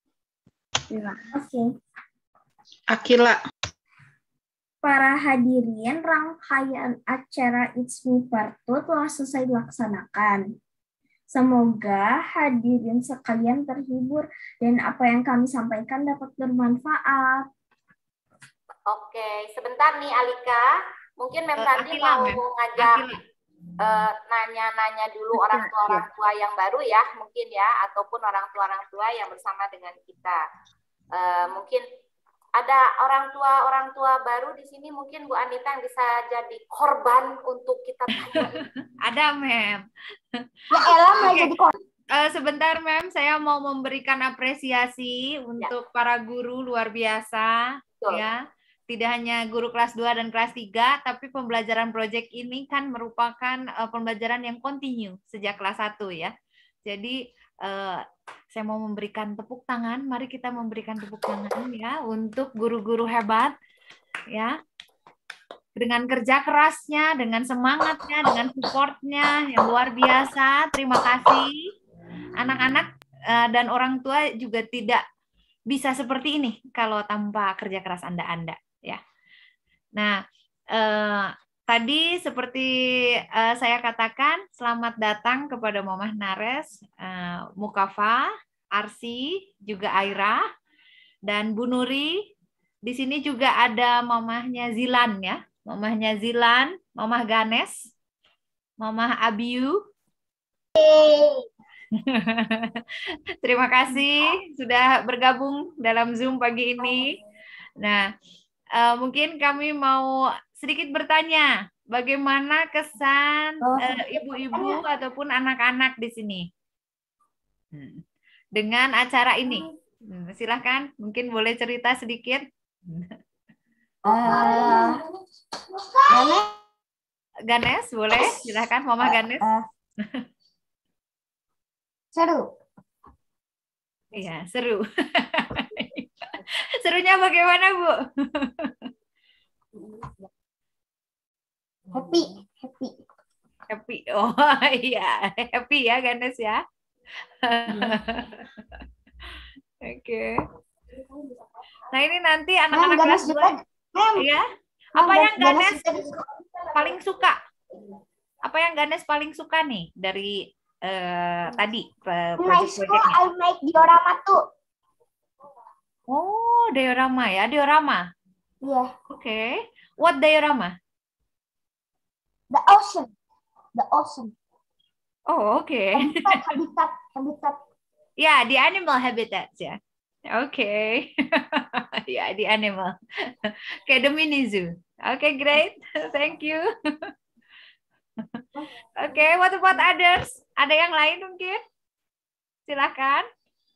Oke. Akila. Para hadirin, rangkaian acara It's Me Part 2 telah selesai dilaksanakan. Semoga hadirin sekalian terhibur dan apa yang kami sampaikan dapat bermanfaat. Oke, sebentar nih Alika. Mungkin Mem Tanti mau ngajak nanya-nanya dulu orang tua yang baru ya, mungkin ya, ataupun orang tua yang bersama dengan kita. Mungkin ada orang tua baru di sini, mungkin Bu Anita yang bisa jadi korban untuk kita tanya. Ada, Mem. Ya Ella mau jadi korban. Sebentar, Mem, saya mau memberikan apresiasi untuk para guru luar biasa. Betul. Ya. Tidak hanya guru kelas 2 dan kelas 3, tapi pembelajaran proyek ini kan merupakan pembelajaran yang kontinu sejak kelas 1 ya. Jadi saya mau memberikan tepuk tangan. Mari kita memberikan tepuk tangan ya untuk guru-guru hebat ya. Dengan kerja kerasnya, dengan semangatnya, dengan supportnya yang luar biasa. Terima kasih. Anak-anak dan orang tua juga tidak bisa seperti ini kalau tanpa kerja keras Anda ya. Nah, tadi seperti saya katakan, selamat datang kepada Mamah Nares, Mukafa, Arsi, juga Aira, dan Bu Nuri. Di sini juga ada mamahnya Zilan ya, mamahnya Zilan, Mamah Ganes, Mamah Abiu. Terima kasih sudah bergabung dalam Zoom pagi ini. Nah, mungkin kami mau sedikit bertanya, bagaimana kesan ibu-ibu ataupun anak-anak di sini dengan acara ini? Silahkan, mungkin boleh cerita sedikit. Ganes, boleh? Silahkan, Mama Ganes. Seru. Iya, seru. Serunya bagaimana, Bu? Happy. Oh iya, happy ya Ganes ya. Oke. Nah ini nanti anak-anak kelas 2 ya. Apa yang Ganes paling suka? Apa yang Ganes paling suka nih dari tadi proyek-proyeknya? I make diorama tuh. Oh, diorama ya, diorama. Yeah. Okay. What diorama? The ocean. The ocean. Oh, okay. Habitat. Yeah, the animal habitats ya. Okay. Yeah, the animal. Okay, the mini zoo. Okay, great. Thank you. Okay, what about others? Ada yang lain mungkin? Silakan.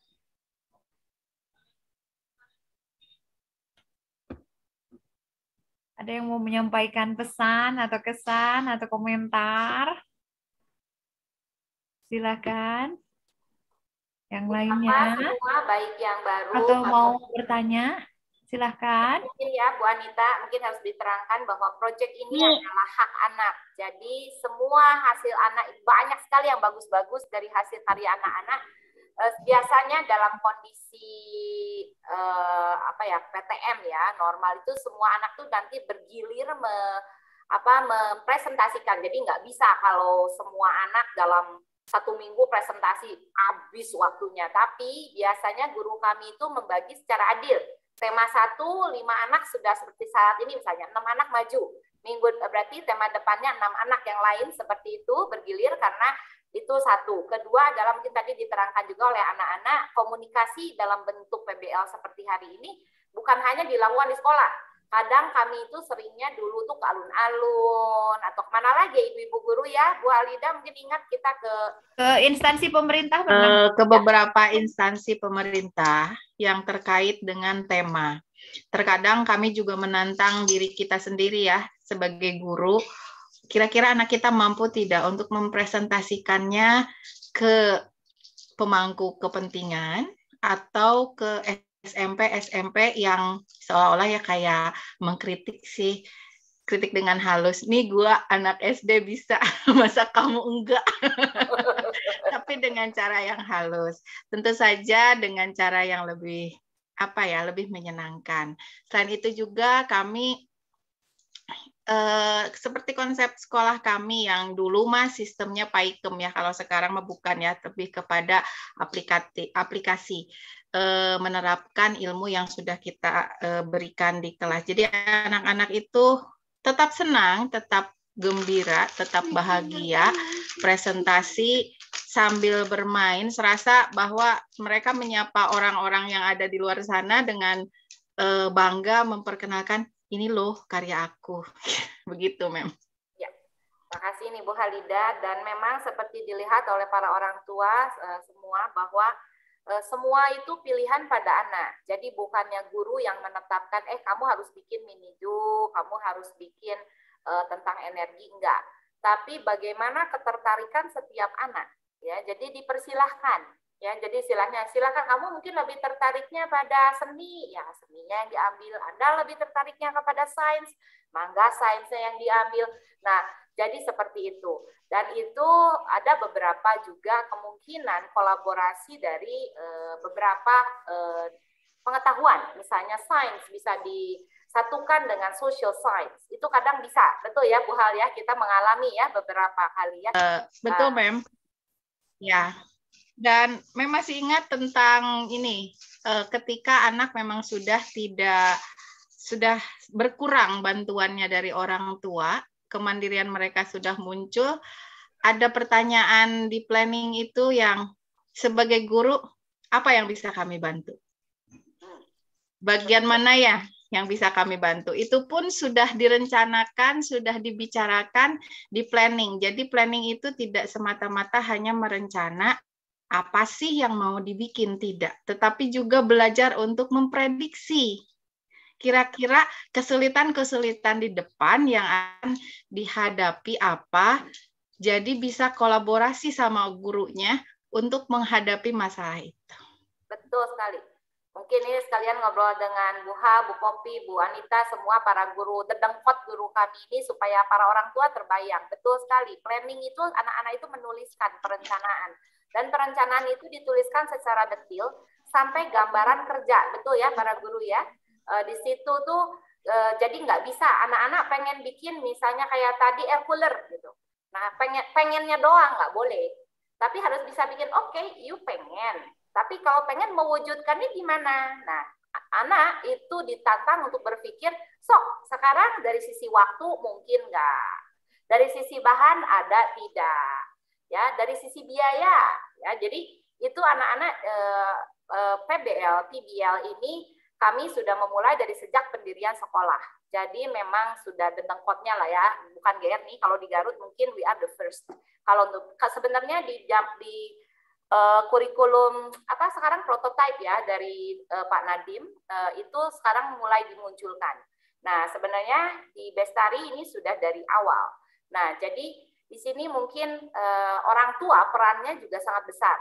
Ada yang mau menyampaikan pesan atau kesan atau komentar? Silakan. Yang Apa lainnya semua baik yang baru atau mau bertanya? Silahkan. Mungkin ya Bu Anita, mungkin harus diterangkan bahwa proyek ini adalah hak anak. Jadi semua hasil anak, banyak sekali yang bagus-bagus dari hasil karya anak-anak. Biasanya dalam kondisi PTM ya, normal itu semua anak tuh nanti bergilir mempresentasikan. Jadi nggak bisa kalau semua anak dalam 1 minggu presentasi habis waktunya. Tapi biasanya guru kami itu membagi secara adil. Tema 1, 5 anak sudah seperti saat ini misalnya, 6 anak maju. Minggu berarti tema depannya 6 anak yang lain seperti itu bergilir karena itu 1. Kedua adalah mungkin tadi diterangkan juga oleh anak-anak, komunikasi dalam bentuk PBL seperti hari ini bukan hanya dilakukan di sekolah. Kadang kami itu seringnya dulu tuh ke alun-alun atau kemana lagi ibu-ibu guru ya, Bu Alida mungkin ingat kita ke instansi pemerintah ke beberapa instansi pemerintah yang terkait dengan tema. Terkadang kami juga menantang diri kita sendiri ya sebagai guru. Kira-kira anak kita mampu tidak untuk mempresentasikannya ke pemangku kepentingan atau ke SMP yang seolah-olah ya kayak mengkritik sih, kritik dengan halus. Nih gua anak SD bisa, masa kamu enggak? Tapi dengan cara yang halus. Tentu saja dengan cara yang lebih lebih menyenangkan. Selain itu juga kami seperti konsep sekolah kami yang dulu sistemnya PAIKEM ya, kalau sekarang bukan ya, lebih kepada aplikasi. Menerapkan ilmu yang sudah kita berikan di kelas. Jadi anak-anak itu tetap senang, tetap gembira, tetap bahagia, presentasi sambil bermain, serasa bahwa mereka menyapa orang-orang yang ada di luar sana dengan bangga memperkenalkan, ini loh karya aku. Begitu, Mem. Ya, makasih nih Bu Halida. Dan memang seperti dilihat oleh para orang tua semua bahwa semua itu pilihan pada anak. Jadi bukannya guru yang menetapkan, kamu harus bikin minidu, kamu harus bikin tentang energi, enggak. Tapi bagaimana ketertarikan setiap anak, ya. Jadi dipersilahkan, ya. Jadi silakan kamu mungkin lebih tertariknya pada seni, ya seninya yang diambil. Anda lebih tertariknya kepada sains, mangga sainsnya yang diambil. Nah, jadi seperti itu. Dan itu ada beberapa juga kemungkinan kolaborasi dari beberapa pengetahuan. Misalnya sains bisa disatukan dengan social science. Itu kadang bisa. Betul ya Bu Hal ya, kita mengalami ya beberapa kali ya. Betul, Mem. Ya. Dan Mem masih ingat tentang ini, ketika anak memang sudah berkurang bantuannya dari orang tua, kemandirian mereka sudah muncul, ada pertanyaan di planning itu yang sebagai guru, apa yang bisa kami bantu? Bagian mana ya yang bisa kami bantu? Itu pun sudah direncanakan, sudah dibicarakan di planning. Jadi planning itu tidak semata-mata hanya merencana apa sih yang mau dibikin, tidak. Tetapi juga belajar untuk memprediksi kira-kira kesulitan-kesulitan di depan yang akan dihadapi apa, jadi bisa kolaborasi sama gurunya untuk menghadapi masalah itu. Betul sekali. Mungkin ini sekalian ngobrol dengan Bu Ha, Bu Popi, Bu Anita, semua para guru, dedengkot guru kami ini supaya para orang tua terbayang. Betul sekali, planning itu anak-anak itu menuliskan perencanaan. Dan perencanaan itu dituliskan secara detail sampai gambaran kerja. Betul ya para guru ya? Di situ tuh jadi nggak bisa anak-anak pengen bikin misalnya kayak tadi air cooler gitu. Nah pengennya doang nggak boleh, tapi harus bisa bikin you pengen. Tapi kalau pengen mewujudkannya gimana? Nah anak itu ditantang untuk berpikir, sekarang dari sisi waktu mungkin nggak, dari sisi bahan ada tidak, ya dari sisi biaya, ya jadi itu anak-anak PBL, PBL ini kami sudah memulai dari sejak pendirian sekolah. Jadi memang sudah dedengkotnya lah ya, bukan GR nih. Kalau di Garut mungkin we are the first. Kalau untuk sebenarnya di kurikulum sekarang prototype ya dari Pak Nadiem itu sekarang mulai dimunculkan. Nah sebenarnya di Bestari ini sudah dari awal. Nah jadi di sini mungkin orang tua perannya juga sangat besar.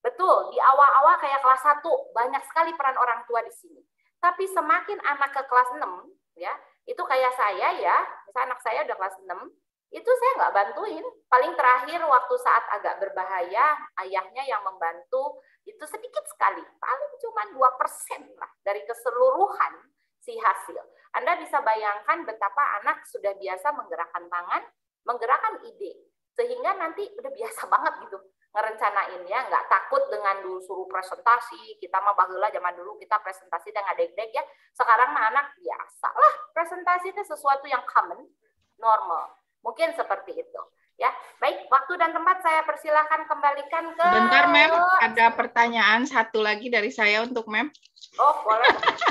Betul, di awal-awal kayak kelas 1, banyak sekali peran orang tua di sini. Tapi semakin anak ke kelas 6, ya, itu kayak saya ya, misalnya anak saya udah kelas 6, itu saya nggak bantuin. Paling terakhir waktu saat agak berbahaya, ayahnya yang membantu, itu sedikit sekali. Paling cuma 2% lah dari keseluruhan si hasil. Anda bisa bayangkan betapa anak sudah biasa menggerakkan tangan, menggerakkan ide. Sehingga nanti udah biasa banget gitu ngerencanainnya, nggak takut dengan dulu suruh presentasi. Kita mah baheula zaman dulu kita presentasi dengan deg-deg ya. Sekarang mah anak biasa lah, presentasi itu sesuatu yang common, normal. Mungkin seperti itu. Ya, baik, waktu dan tempat saya persilahkan kembalikan ke... Bentar, Mem, ada pertanyaan satu lagi dari saya untuk Mem. Oh, boleh.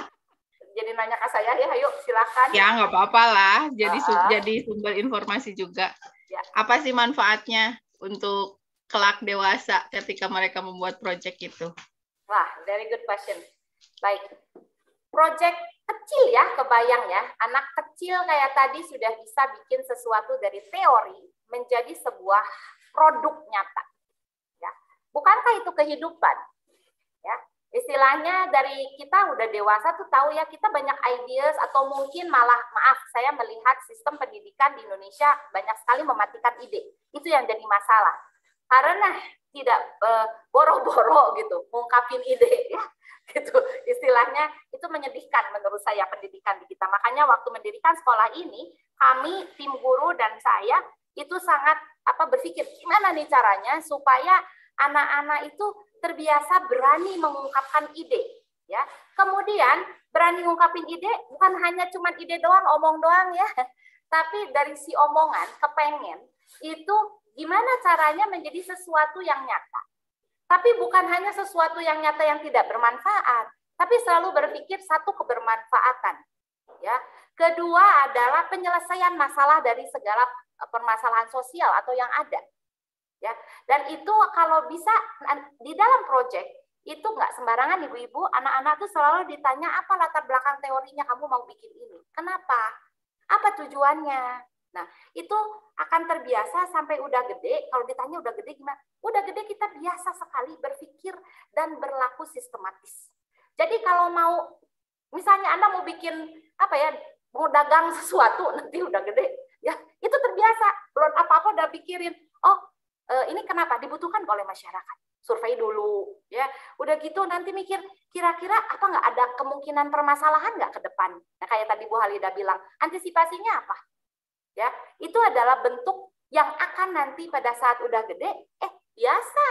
Jadi nanya ke saya ya, ayo silakan. Ya, nggak apa-apa lah. Jadi sumber informasi juga. Ya. Apa sih manfaatnya untuk kelak dewasa ketika mereka membuat proyek itu? Wah, very good question. Baik, proyek kecil ya, kebayang ya, anak kecil kayak tadi sudah bisa bikin sesuatu dari teori menjadi sebuah produk nyata. Ya, bukankah itu kehidupan? Ya, istilahnya dari kita udah dewasa tuh tahu ya, kita banyak ideas atau mungkin malah, maaf, saya melihat sistem pendidikan di Indonesia banyak sekali mematikan ide. Itu yang jadi masalah. Karena tidak boro-boro gitu, mengungkapin ide ya, gitu. Istilahnya itu menyedihkan menurut saya pendidikan di kita. Makanya waktu mendirikan sekolah ini, kami tim guru dan saya itu sangat berpikir gimana nih caranya supaya anak-anak itu terbiasa berani mengungkapkan ide, ya. Kemudian berani mengungkapin ide bukan hanya cuma ide doang, omong doang ya, tapi dari si omongan kepengen itu gimana caranya menjadi sesuatu yang nyata. Tapi bukan hanya sesuatu yang nyata yang tidak bermanfaat, tapi selalu berpikir satu kebermanfaatan. Ya. Kedua adalah penyelesaian masalah dari segala permasalahan sosial atau yang ada. Ya. Dan itu kalau bisa di dalam proyek itu nggak sembarangan ibu-ibu, anak-anak tuh selalu ditanya apa latar belakang teorinya kamu mau bikin ini. Kenapa? Apa tujuannya? Nah, itu akan terbiasa sampai udah gede. Kalau ditanya udah gede gimana? Udah gede kita biasa sekali berpikir dan berlaku sistematis. Jadi kalau mau, misalnya Anda mau bikin mau dagang sesuatu, nanti udah gede, ya itu terbiasa. Belum apa-apa udah pikirin, ini kenapa dibutuhkan oleh masyarakat? Survei dulu, ya. Udah gitu nanti mikir, kira-kira apa nggak ada kemungkinan permasalahan nggak ke depan? Nah, kayak tadi Bu Halida bilang, antisipasinya apa? Ya, itu adalah bentuk yang akan nanti pada saat udah gede, biasa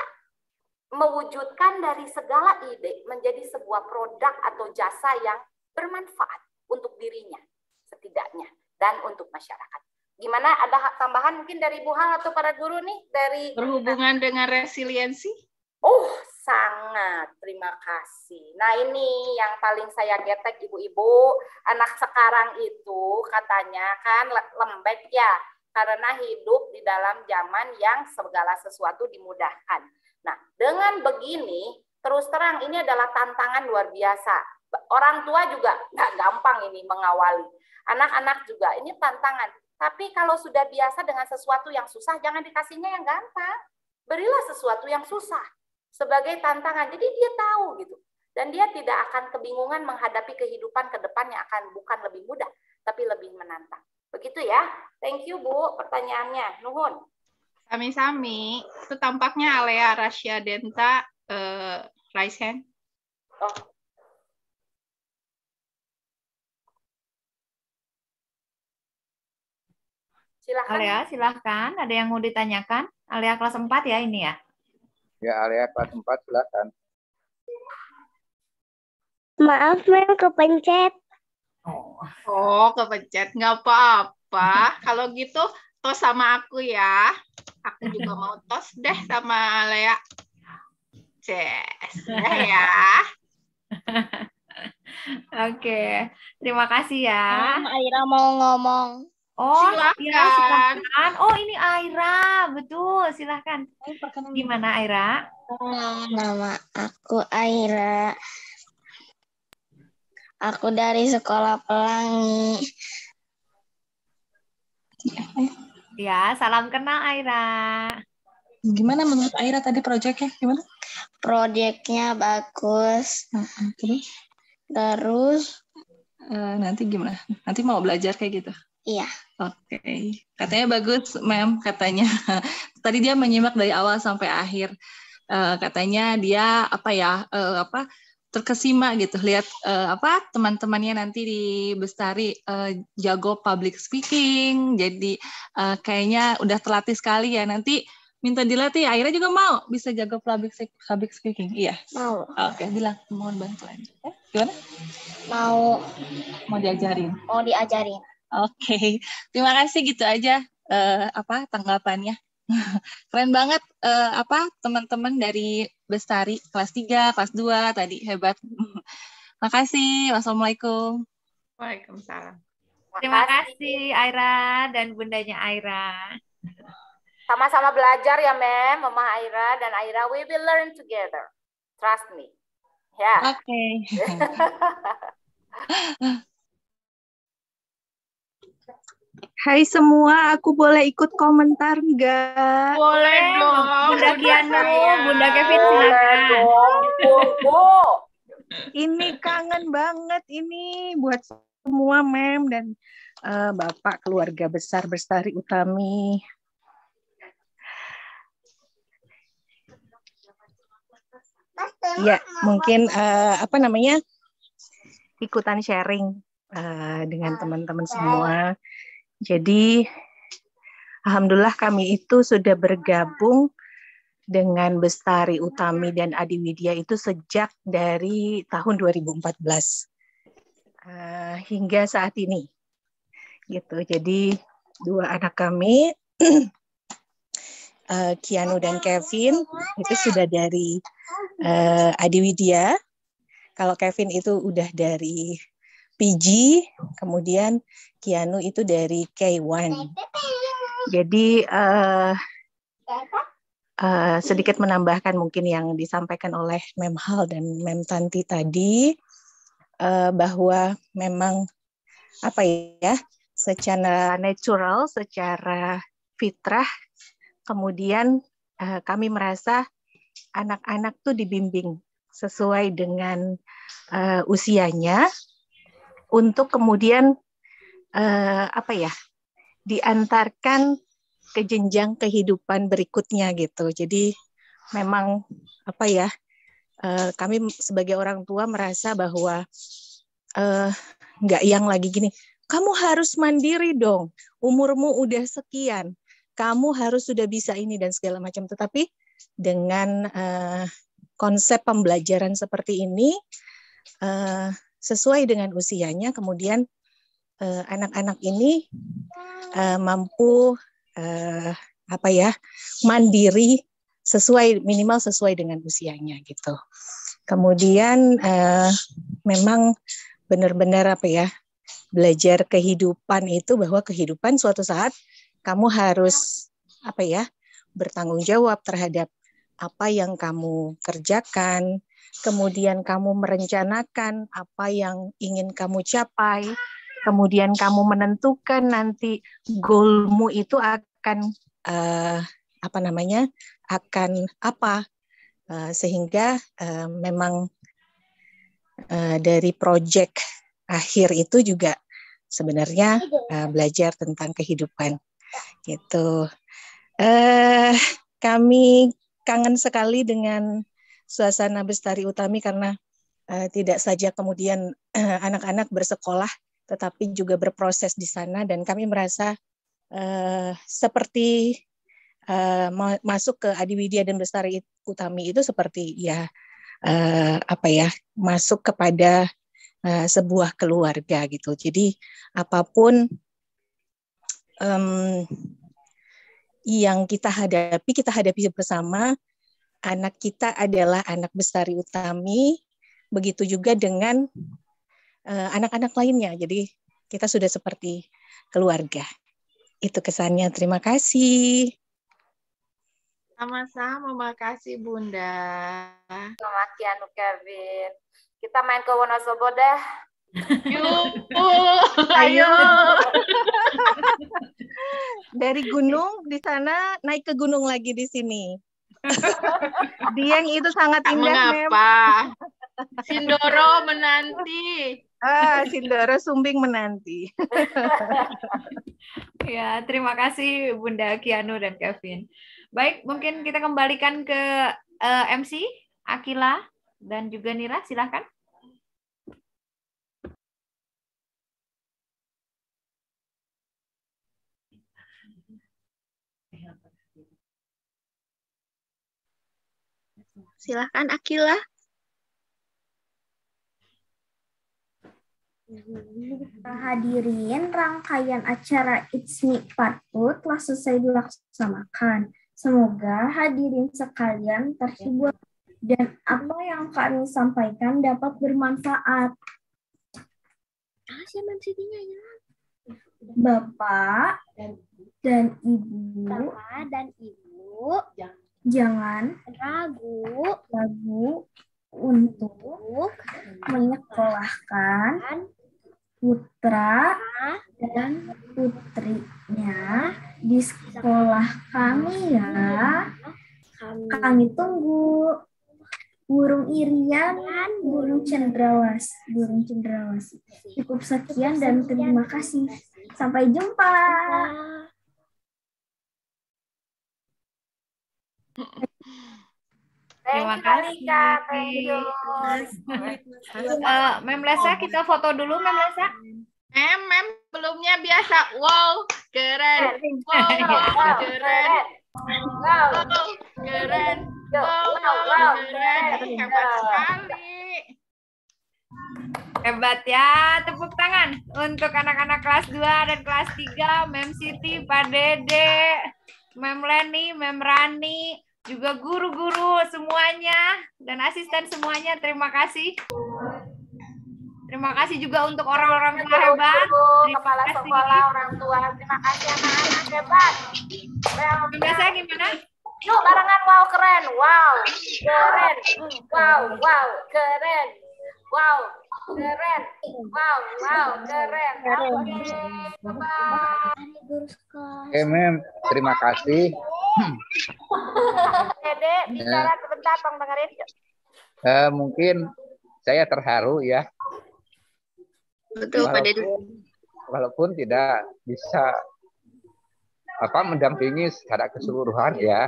mewujudkan dari segala ide menjadi sebuah produk atau jasa yang bermanfaat untuk dirinya setidaknya dan untuk masyarakat. Gimana, ada tambahan mungkin dari Bu Hal atau para guru nih dari berhubungan dengan resiliensi? Oh, sangat. Terima kasih. Nah, ini yang paling saya getek ibu-ibu. Anak sekarang itu katanya kan lembek ya, karena hidup di dalam zaman yang segala sesuatu dimudahkan. Nah, dengan begini, terus terang ini adalah tantangan luar biasa. Orang tua juga nggak gampang ini mengawali. Anak-anak juga ini tantangan. Tapi kalau sudah biasa dengan sesuatu yang susah, jangan dikasihnya yang gampang. Berilah sesuatu yang susah sebagai tantangan. Jadi dia tahu gitu. Dan dia tidak akan kebingungan menghadapi kehidupan ke depannya, akan bukan lebih mudah, tapi lebih menantang. Begitu ya. Thank you Bu pertanyaannya. Nuhun. Sami-sami. Itu tampaknya Alea Rasya Denta raise hand. Oh. Silakan. Alea, silahkan. Ada yang mau ditanyakan? Alea kelas 4 ya ini ya? Ya, Alea kelas 4, silakan. Maaf, Mem, kepencet. Oh, kepencet. Nggak apa-apa. Kalau gitu, tos sama aku ya. Aku juga mau tos deh sama Alea. Ces. Ya. Oke. Terima kasih ya. Aira mau ngomong. Oh, Silakan. Aira, silakan. Oh, ini Aira. Betul, silakan. Gimana Aira? Nama aku Aira. Aku dari Sekolah Pelangi. Ya, salam kenal Aira. Gimana menurut Aira tadi proyeknya? Gimana? Proyeknya bagus. Terus nanti gimana? Nanti mau belajar kayak gitu? Iya. Oke. Katanya bagus, Ma'am. Katanya tadi dia menyimak dari awal sampai akhir. Katanya dia terkesima gitu lihat teman-temannya nanti di Bestari jago public speaking. Jadi kayaknya udah terlatih sekali ya. Nanti minta dilatih. Aira juga mau bisa jago public speaking. Iya. Mau. Oke, bilang mohon bantuan. Gimana? Mau diajarin. Mau diajarin. Oke. Terima kasih, gitu aja tanggapannya. Keren banget teman-teman dari Bestari kelas 3, kelas 2 tadi, hebat. Makasih. Wassalamualaikum. Waalaikumsalam. Terima kasih Aira dan bundanya Aira. Sama-sama belajar ya, Mem, Mama Aira dan Aira. We will learn together. Trust me. Ya. Oke. Hai semua, aku boleh ikut komentar nggak? Boleh dong. Bunda Kiano, Bunda Kevin silakan. Ini kangen banget ini buat semua Mem dan Bapak keluarga besar Bestari Utami. Ya, mungkin ikutan sharing dengan teman-teman semua. Jadi, alhamdulillah kami itu sudah bergabung dengan Bestari Utami dan Adiwidya itu sejak dari tahun 2014 hingga saat ini. Gitu. Jadi, dua anak kami, Kianu dan Kevin, itu sudah dari Adiwidya. Kalau Kevin itu udah dari PG, kemudian Kianu itu dari K1. Jadi sedikit menambahkan mungkin yang disampaikan oleh Mem Hal dan Mem Tanti tadi, bahwa memang secara natural, secara fitrah, kemudian kami merasa anak-anak tuh dibimbing sesuai dengan usianya untuk kemudian diantarkan ke jenjang kehidupan berikutnya gitu. Jadi memang kami sebagai orang tua merasa bahwa nggak yang lagi gini, kamu harus mandiri dong, umurmu udah sekian, kamu harus sudah bisa ini dan segala macam. Tetapi dengan konsep pembelajaran seperti ini, sesuai dengan usianya, kemudian anak-anak ini mampu mandiri minimal sesuai dengan usianya gitu. Kemudian memang benar-benar belajar kehidupan itu, bahwa kehidupan suatu saat kamu harus bertanggung jawab terhadap apa yang kamu kerjakan, kemudian kamu merencanakan apa yang ingin kamu capai, kemudian kamu menentukan nanti goalmu itu akan sehingga memang dari proyek akhir itu juga sebenarnya belajar tentang kehidupan gitu. Kami kangen sekali dengan suasana Bestari Utami karena tidak saja kemudian anak-anak bersekolah, tetapi juga berproses di sana, dan kami merasa seperti masuk ke Adiwidya dan Bestari Utami itu seperti masuk kepada sebuah keluarga gitu. Jadi apapun yang kita hadapi bersama. Anak kita adalah anak Bestari Utami, begitu juga dengan anak-anak lainnya. Jadi kita sudah seperti keluarga. Itu kesannya. Terima kasih. Sama-sama, makasih Bunda. Sama Kianu, Kevin. Kita main ke Wonosobo deh. Yuk, ayo. Dari gunung di sana naik ke gunung lagi di sini. Dieng itu sangat Tak indah, Mem. mengapa. Sindoro menanti. Sindoro Sumbing menanti. Ya, terima kasih Bunda Kianu dan Kevin. Baik, mungkin kita kembalikan ke MC Akila dan juga Nira, silahkan. Silahkan Akila. Hadirin, rangkaian acara It's Me Part 2 telah selesai dilaksanakan. Semoga hadirin sekalian terhibur dan apa yang kami sampaikan dapat bermanfaat. Bapak dan Ibu, jangan ragu untuk menyekolahkan putra dan putrinya di sekolah kami ya. Kami tunggu. Burung Irian, burung cendrawasih. Cukup sekian dan terima kasih. Sampai jumpa. Terima kasih. Mem Lesa, kita foto dulu, Mem Lesa. Mem, belumnya biasa. Wow, keren. Wow, keren. Wow, keren. Wow, keren. Hebat sekali. Hebat ya, tepuk tangan untuk anak-anak kelas 2 dan kelas 3, Mem Siti, Pak Dede, Mem Leni, Mem Rani, juga guru-guru semuanya dan asisten semuanya, terima kasih. Terima kasih juga untuk orang-orang tua hebat. Kepala sekolah, orang tua. Terima kasih anak-anak hebat. Biasa gimana? Yuk barengan, wow keren, wow keren, wow keren, wow keren, wow keren. Oke, Mem, terima kasih. Dede, bicara sebentar, tolong dengerin. Mungkin saya terharu ya. Betul, Pak Dede. Walaupun tidak bisa mendampingi secara keseluruhan ya.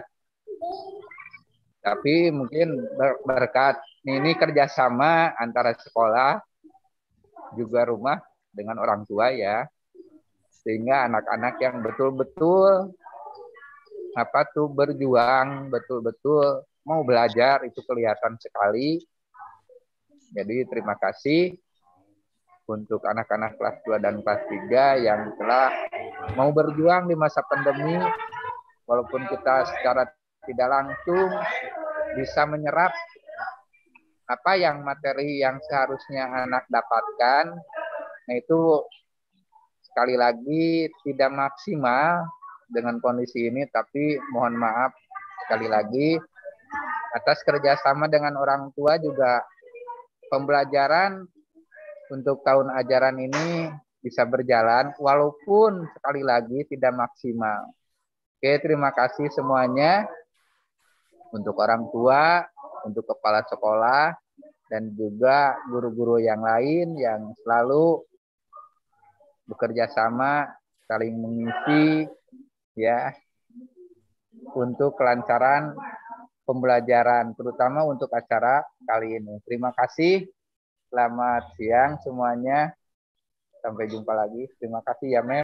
Tapi mungkin berkat ini kerjasama antara sekolah juga rumah dengan orang tua ya, sehingga anak-anak yang betul-betul berjuang, betul-betul mau belajar itu kelihatan sekali. Jadi terima kasih untuk anak-anak kelas 2 dan kelas 3 yang telah mau berjuang di masa pandemi, walaupun kita secara tidak langsung bisa menyerap apa yang materi yang seharusnya anak dapatkan. Nah itu sekali lagi tidak maksimal dengan kondisi ini, tapi mohon maaf sekali lagi atas kerjasama dengan orang tua juga pembelajaran untuk tahun ajaran ini bisa berjalan walaupun sekali lagi tidak maksimal. Oke, terima kasih semuanya. Untuk orang tua, untuk kepala sekolah, dan juga guru-guru yang lain yang selalu bekerja sama, saling mengisi, ya, untuk kelancaran pembelajaran, terutama untuk acara kali ini. Terima kasih, selamat siang semuanya. Sampai jumpa lagi. Terima kasih ya, Mem.